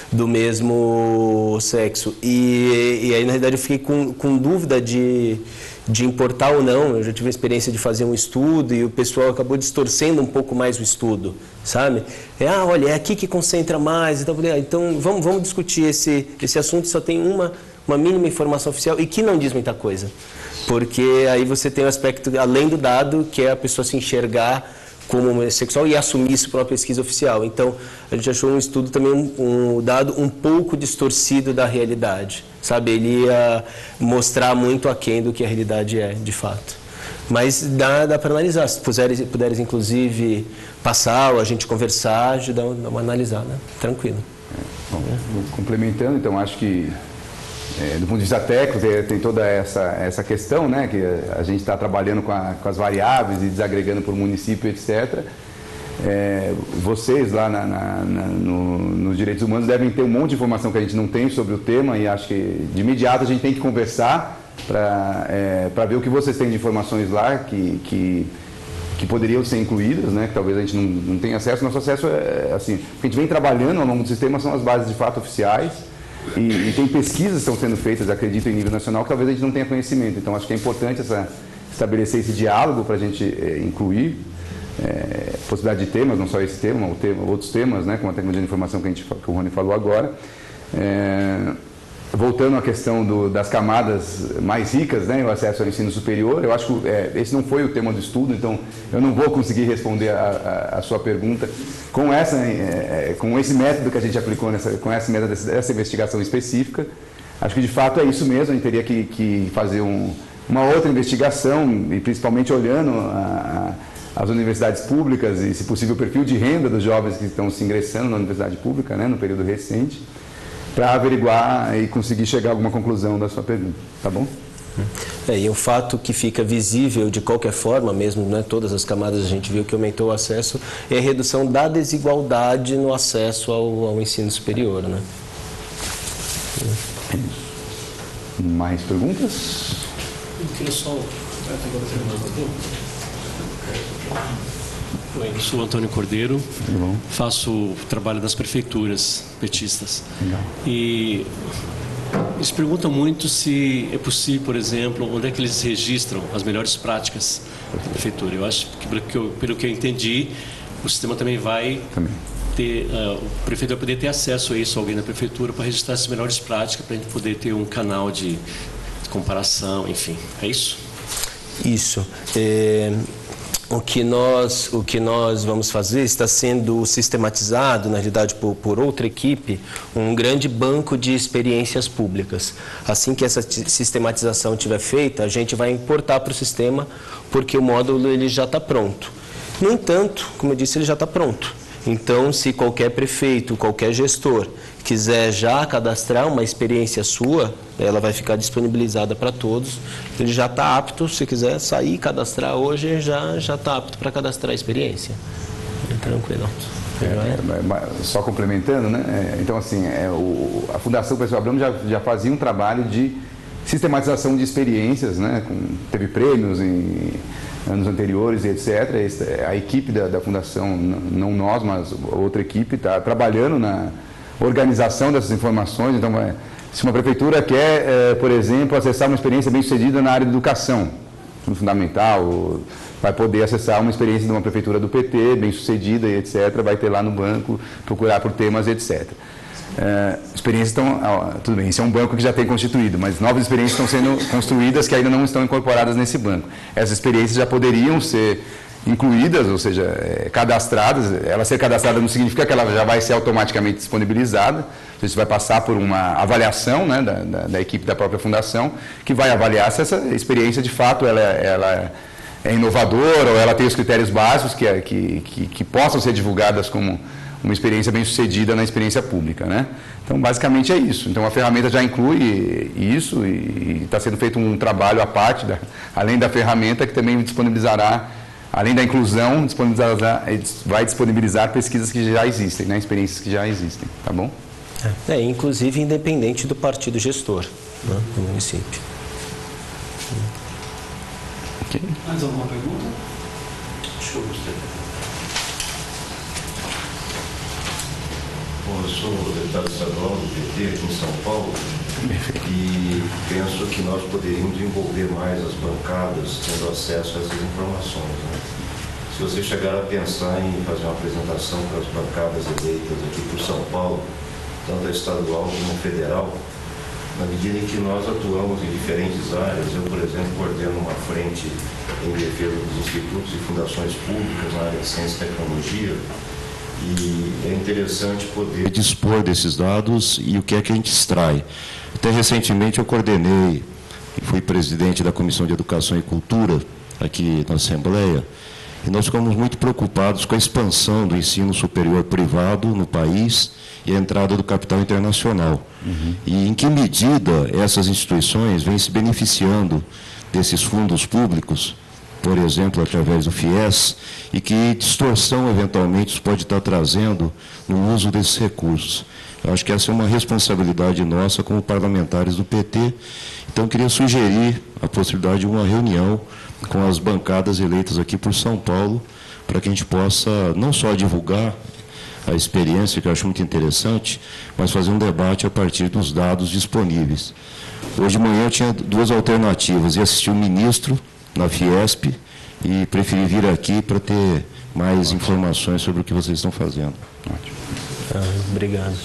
sexo. E aí, na realidade, eu fiquei com dúvida de importar ou não. Eu já tive a experiência de fazer um estudo e o pessoal acabou distorcendo um pouco mais o estudo, sabe? Olha, é aqui que concentra mais. Então, vamos discutir esse assunto, só tem uma mínima informação oficial e que não diz muita coisa. Porque aí você tem o aspecto, além do dado, que é a pessoa se enxergar como homossexual e assumir isso para uma pesquisa oficial. Então, a gente achou um estudo também, um dado um pouco distorcido da realidade, sabe? Ele ia mostrar muito aquém do que a realidade é, de fato. Mas dá para analisar. Se puderes, inclusive, passar ou a gente conversar, ajudar a uma analisar, né? Tranquilo. Bom, complementando, então, acho que do ponto de vista técnico, tem toda essa questão, né, que a gente está trabalhando com as variáveis e desagregando por município, etc. Vocês lá nos direitos humanos devem ter um monte de informação que a gente não tem sobre o tema e acho que de imediato a gente tem que conversar para ver o que vocês têm de informações lá que poderiam ser incluídas, né, que talvez a gente não tenha acesso. Nosso acesso assim, o que a gente vem trabalhando ao longo do sistema são as bases de fato oficiais. E tem pesquisas que estão sendo feitas, acredito, em nível nacional, que talvez a gente não tenha conhecimento. Então, acho que é importante estabelecer esse diálogo para a gente incluir possibilidade de temas, não só esse tema, outros temas, né, como a tecnologia de informação que o Rony falou agora. Voltando à questão das camadas mais ricas, né, o acesso ao ensino superior, eu acho que esse não foi o tema do estudo, então eu não vou conseguir responder a sua pergunta com esse método que a gente aplicou, com esse método dessa investigação específica. Acho que de fato é isso mesmo, a gente teria que fazer uma outra investigação, e principalmente olhando as universidades públicas e, se possível, o perfil de renda dos jovens que estão se ingressando na universidade pública, né, no período recente, para averiguar e conseguir chegar a alguma conclusão da sua pergunta, tá bom? E um fato que fica visível de qualquer forma, mesmo, né, todas as camadas a gente viu que aumentou o acesso, é a redução da desigualdade no acesso ao ensino superior, né? Mais perguntas? Eu queria só... Oi, eu sou Antônio Cordeiro, faço trabalho nas prefeituras petistas. Legal. E eles perguntam muito se é possível, por exemplo, onde é que eles registram as melhores práticas da prefeitura. Eu acho que, pelo que eu entendi, o sistema também vai ter, o prefeito vai poder ter acesso a isso, alguém da prefeitura, para registrar as melhores práticas, para a gente poder ter um canal de comparação, enfim. É isso? Isso. O que nós vamos fazer está sendo sistematizado, na realidade, por outra equipe, um grande banco de experiências públicas. Assim que essa sistematização estiver feita, a gente vai importar para o sistema, porque o módulo ele já está pronto. No entanto, como eu disse, ele já está pronto. Então, se qualquer prefeito, qualquer gestor quiser já cadastrar uma experiência sua, ela vai ficar disponibilizada para todos. Ele já está apto, se quiser sair e cadastrar hoje, já está apto para cadastrar a experiência. Tranquilo. Só complementando, né? Então, assim, a Fundação Perseu Abramo já fazia um trabalho de sistematização de experiências, né? Teve prêmios em anos anteriores e etc. A equipe da Fundação, não nós, mas outra equipe, está trabalhando na organização dessas informações. Então, se uma prefeitura quer, por exemplo, acessar uma experiência bem-sucedida na área de educação, no fundamental, vai poder acessar uma experiência de uma prefeitura do PT, bem-sucedida e etc., vai ter lá no banco, procurar por temas, etc. Experiências estão... tudo bem, isso é um banco que já tem constituído, mas novas experiências estão sendo construídas que ainda não estão incorporadas nesse banco. Essas experiências já poderiam ser incluídas, ou seja, cadastradas. Ela ser cadastrada não significa que ela já vai ser automaticamente disponibilizada. Você vai passar por uma avaliação, né, da equipe da própria fundação, que vai avaliar se essa experiência, de fato, ela é inovadora ou ela tem os critérios básicos que possam ser divulgadas como uma experiência bem-sucedida na experiência pública, né? Então, basicamente é isso. Então, a ferramenta já inclui isso e está sendo feito um trabalho à parte, além da ferramenta, que também disponibilizará, além da inclusão, vai disponibilizar pesquisas que já existem, né? Experiências que já existem, tá bom? Inclusive independente do partido gestor, né, do município. Okay. Mais alguma pergunta? Deixa eu gostei. Bom, eu sou deputado estadual do PT aqui em São Paulo e penso que nós poderíamos envolver mais as bancadas tendo acesso a essas informações, né? Se você chegar a pensar em fazer uma apresentação para as bancadas eleitas aqui por São Paulo, tanto a estadual como a federal, na medida em que nós atuamos em diferentes áreas, eu, por exemplo, coordeno uma frente em defesa dos institutos e fundações públicas na área de ciência e tecnologia, e é interessante poder dispor desses dados e o que é que a gente extrai. Até recentemente eu coordenei e fui presidente da Comissão de Educação e Cultura aqui na Assembleia, e nós ficamos muito preocupados com a expansão do ensino superior privado no país e a entrada do capital internacional. E em que medida essas instituições vêm se beneficiando desses fundos públicos, por exemplo, através do FIES, e que distorção, eventualmente, isso pode estar trazendo no uso desses recursos. Eu acho que essa é uma responsabilidade nossa como parlamentares do PT. Então, eu queria sugerir a possibilidade de uma reunião com as bancadas eleitas aqui por São Paulo, para que a gente possa não só divulgar a experiência, que eu acho muito interessante, mas fazer um debate a partir dos dados disponíveis. Hoje de manhã eu tinha duas alternativas: ia assistir o ministro na Fiesp e preferi vir aqui para ter mais informações sobre o que vocês estão fazendo. Ótimo. Obrigado.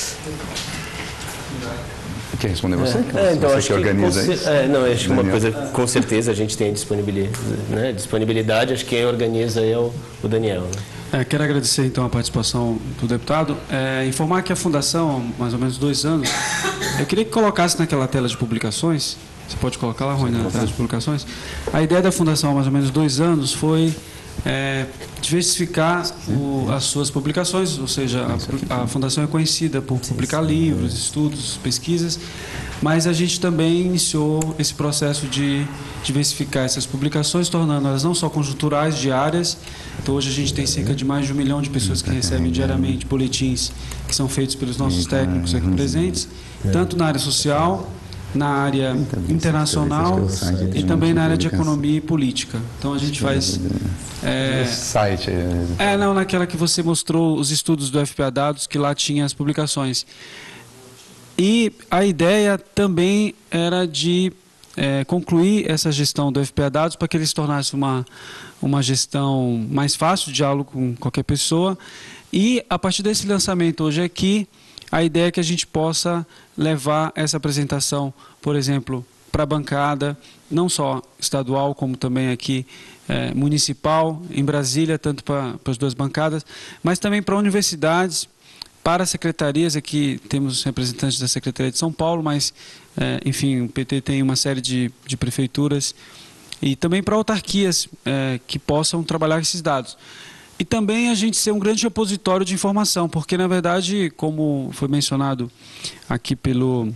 Quer responder você? Então, você acho que organiza isso? Acho que uma coisa, com certeza, a gente tem a disponibilidade, acho que quem organiza é o Daniel, né? Quero agradecer, então, a participação do deputado. Informar que a Fundação, há mais ou menos 2 anos, eu queria que colocasse naquela tela de publicações, você pode colocar lá, Rony, na tela de publicações. A ideia da Fundação, há mais ou menos 2 anos, foi diversificar as suas publicações, ou seja, a Fundação é conhecida por publicar livros, estudos, pesquisas, mas a gente também iniciou esse processo de diversificar essas publicações, tornando elas não só conjunturais, diárias. Então, hoje a gente tem cerca de mais de 1 milhão de pessoas que recebem diariamente boletins que são feitos pelos nossos técnicos aqui presentes, tanto na área social, na área internacional e também na área de economia e política. Então, a gente faz... site. Naquela que você mostrou os estudos do FPA Dados, que lá tinha as publicações. E a ideia também era de concluir essa gestão do FPA Dados para que ele se tornasse uma gestão mais fácil, de diálogo com qualquer pessoa. E, a partir desse lançamento hoje aqui, a ideia é que a gente possa levar essa apresentação, por exemplo, para a bancada, não só estadual, como também aqui municipal, em Brasília, tanto para as 2 bancadas, mas também para universidades, para secretarias. Aqui temos representantes da Secretaria de São Paulo, mas, enfim, o PT tem uma série de prefeituras e também para autarquias que possam trabalhar esses dados. E também a gente ser um grande repositório de informação, porque, na verdade, como foi mencionado aqui pelo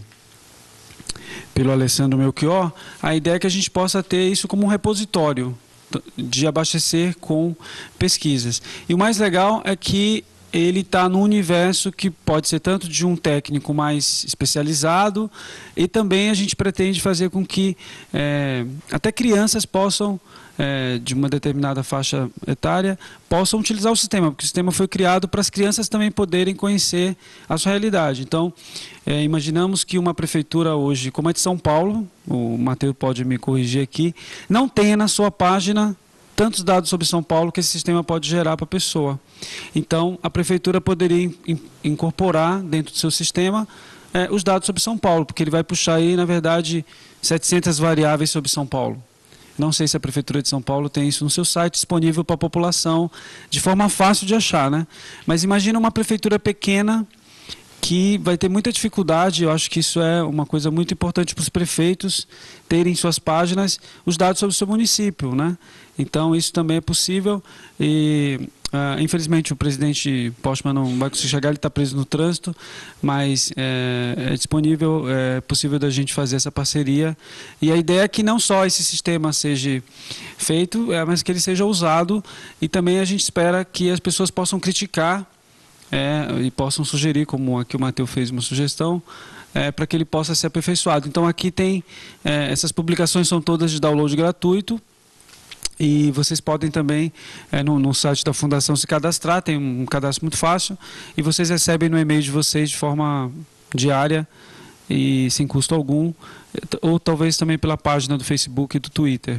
Alessandro Melchior, a ideia é que a gente possa ter isso como um repositório de abastecer com pesquisas. E o mais legal é que ele está no universo que pode ser tanto de um técnico mais especializado, e também a gente pretende fazer com que até crianças possam, de uma determinada faixa etária, possam utilizar o sistema, porque o sistema foi criado para as crianças também poderem conhecer a sua realidade. Então, imaginamos que uma prefeitura hoje, como a de São Paulo, o Matheus pode me corrigir aqui, não tenha na sua página tantos dados sobre São Paulo que esse sistema pode gerar para a pessoa. Então, a prefeitura poderia incorporar dentro do seu sistema os dados sobre São Paulo, porque ele vai puxar aí, na verdade, 700 variáveis sobre São Paulo. Não sei se a Prefeitura de São Paulo tem isso no seu site disponível para a população, de forma fácil de achar, né? Mas imagina uma prefeitura pequena que vai ter muita dificuldade. Eu acho que isso é uma coisa muito importante para os prefeitos terem em suas páginas os dados sobre o seu município, né? Então, isso também é possível e, infelizmente, o presidente Postman não vai conseguir chegar, ele está preso no trânsito, mas é disponível, é possível da gente fazer essa parceria. E a ideia é que não só esse sistema seja feito, mas que ele seja usado, e também a gente espera que as pessoas possam criticar e possam sugerir, como aqui o Matheus fez uma sugestão, para que ele possa ser aperfeiçoado. Então, aqui tem, essas publicações são todas de download gratuito, e vocês podem também, no site da Fundação, se cadastrar, tem um cadastro muito fácil, e vocês recebem no e-mail de vocês de forma diária e sem custo algum, ou talvez também pela página do Facebook e do Twitter.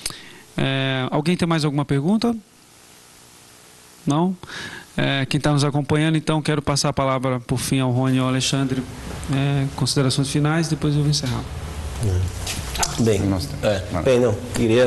Alguém tem mais alguma pergunta? Não? Quem está nos acompanhando, então, quero passar a palavra, por fim, ao Rony e ao Alexandre. Considerações finais, depois eu vou encerrar. Bem, não, queria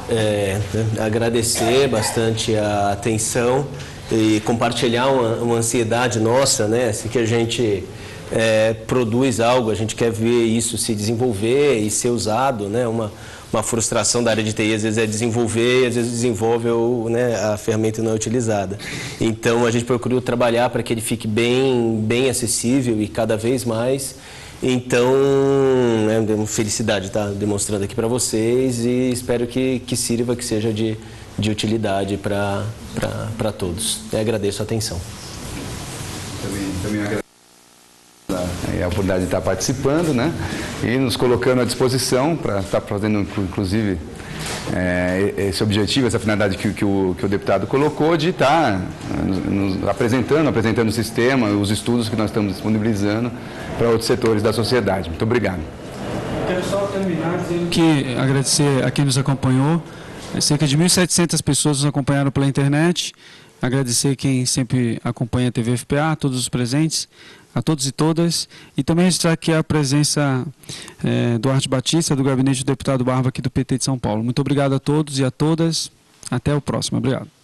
agradecer bastante a atenção e compartilhar uma ansiedade nossa, né? Assim que a gente produz algo, a gente quer ver isso se desenvolver e ser usado, né? Uma frustração da área de TI, às vezes, é desenvolver, e às vezes desenvolve a ferramenta não é utilizada. Então, a gente procurou trabalhar para que ele fique bem acessível e cada vez mais. Então, é uma felicidade estar demonstrando aqui para vocês, e espero que sirva, que seja de utilidade para todos. Agradeço a atenção. Também agradeço a oportunidade de estar participando, né? E nos colocando à disposição para estar fazendo, inclusive, esse objetivo, essa finalidade que o deputado colocou, de estar nos apresentando o sistema, os estudos que nós estamos disponibilizando para outros setores da sociedade. Muito obrigado. Quero só terminar dizendo que agradecer a quem nos acompanhou. Cerca de 1.700 pessoas nos acompanharam pela internet. Agradecer quem sempre acompanha a TV FPA, a todos os presentes, a todos e todas. E também registrar aqui a presença do Duarte Batista, do gabinete do deputado Barba, aqui do PT de São Paulo. Muito obrigado a todos e a todas. Até o próximo. Obrigado.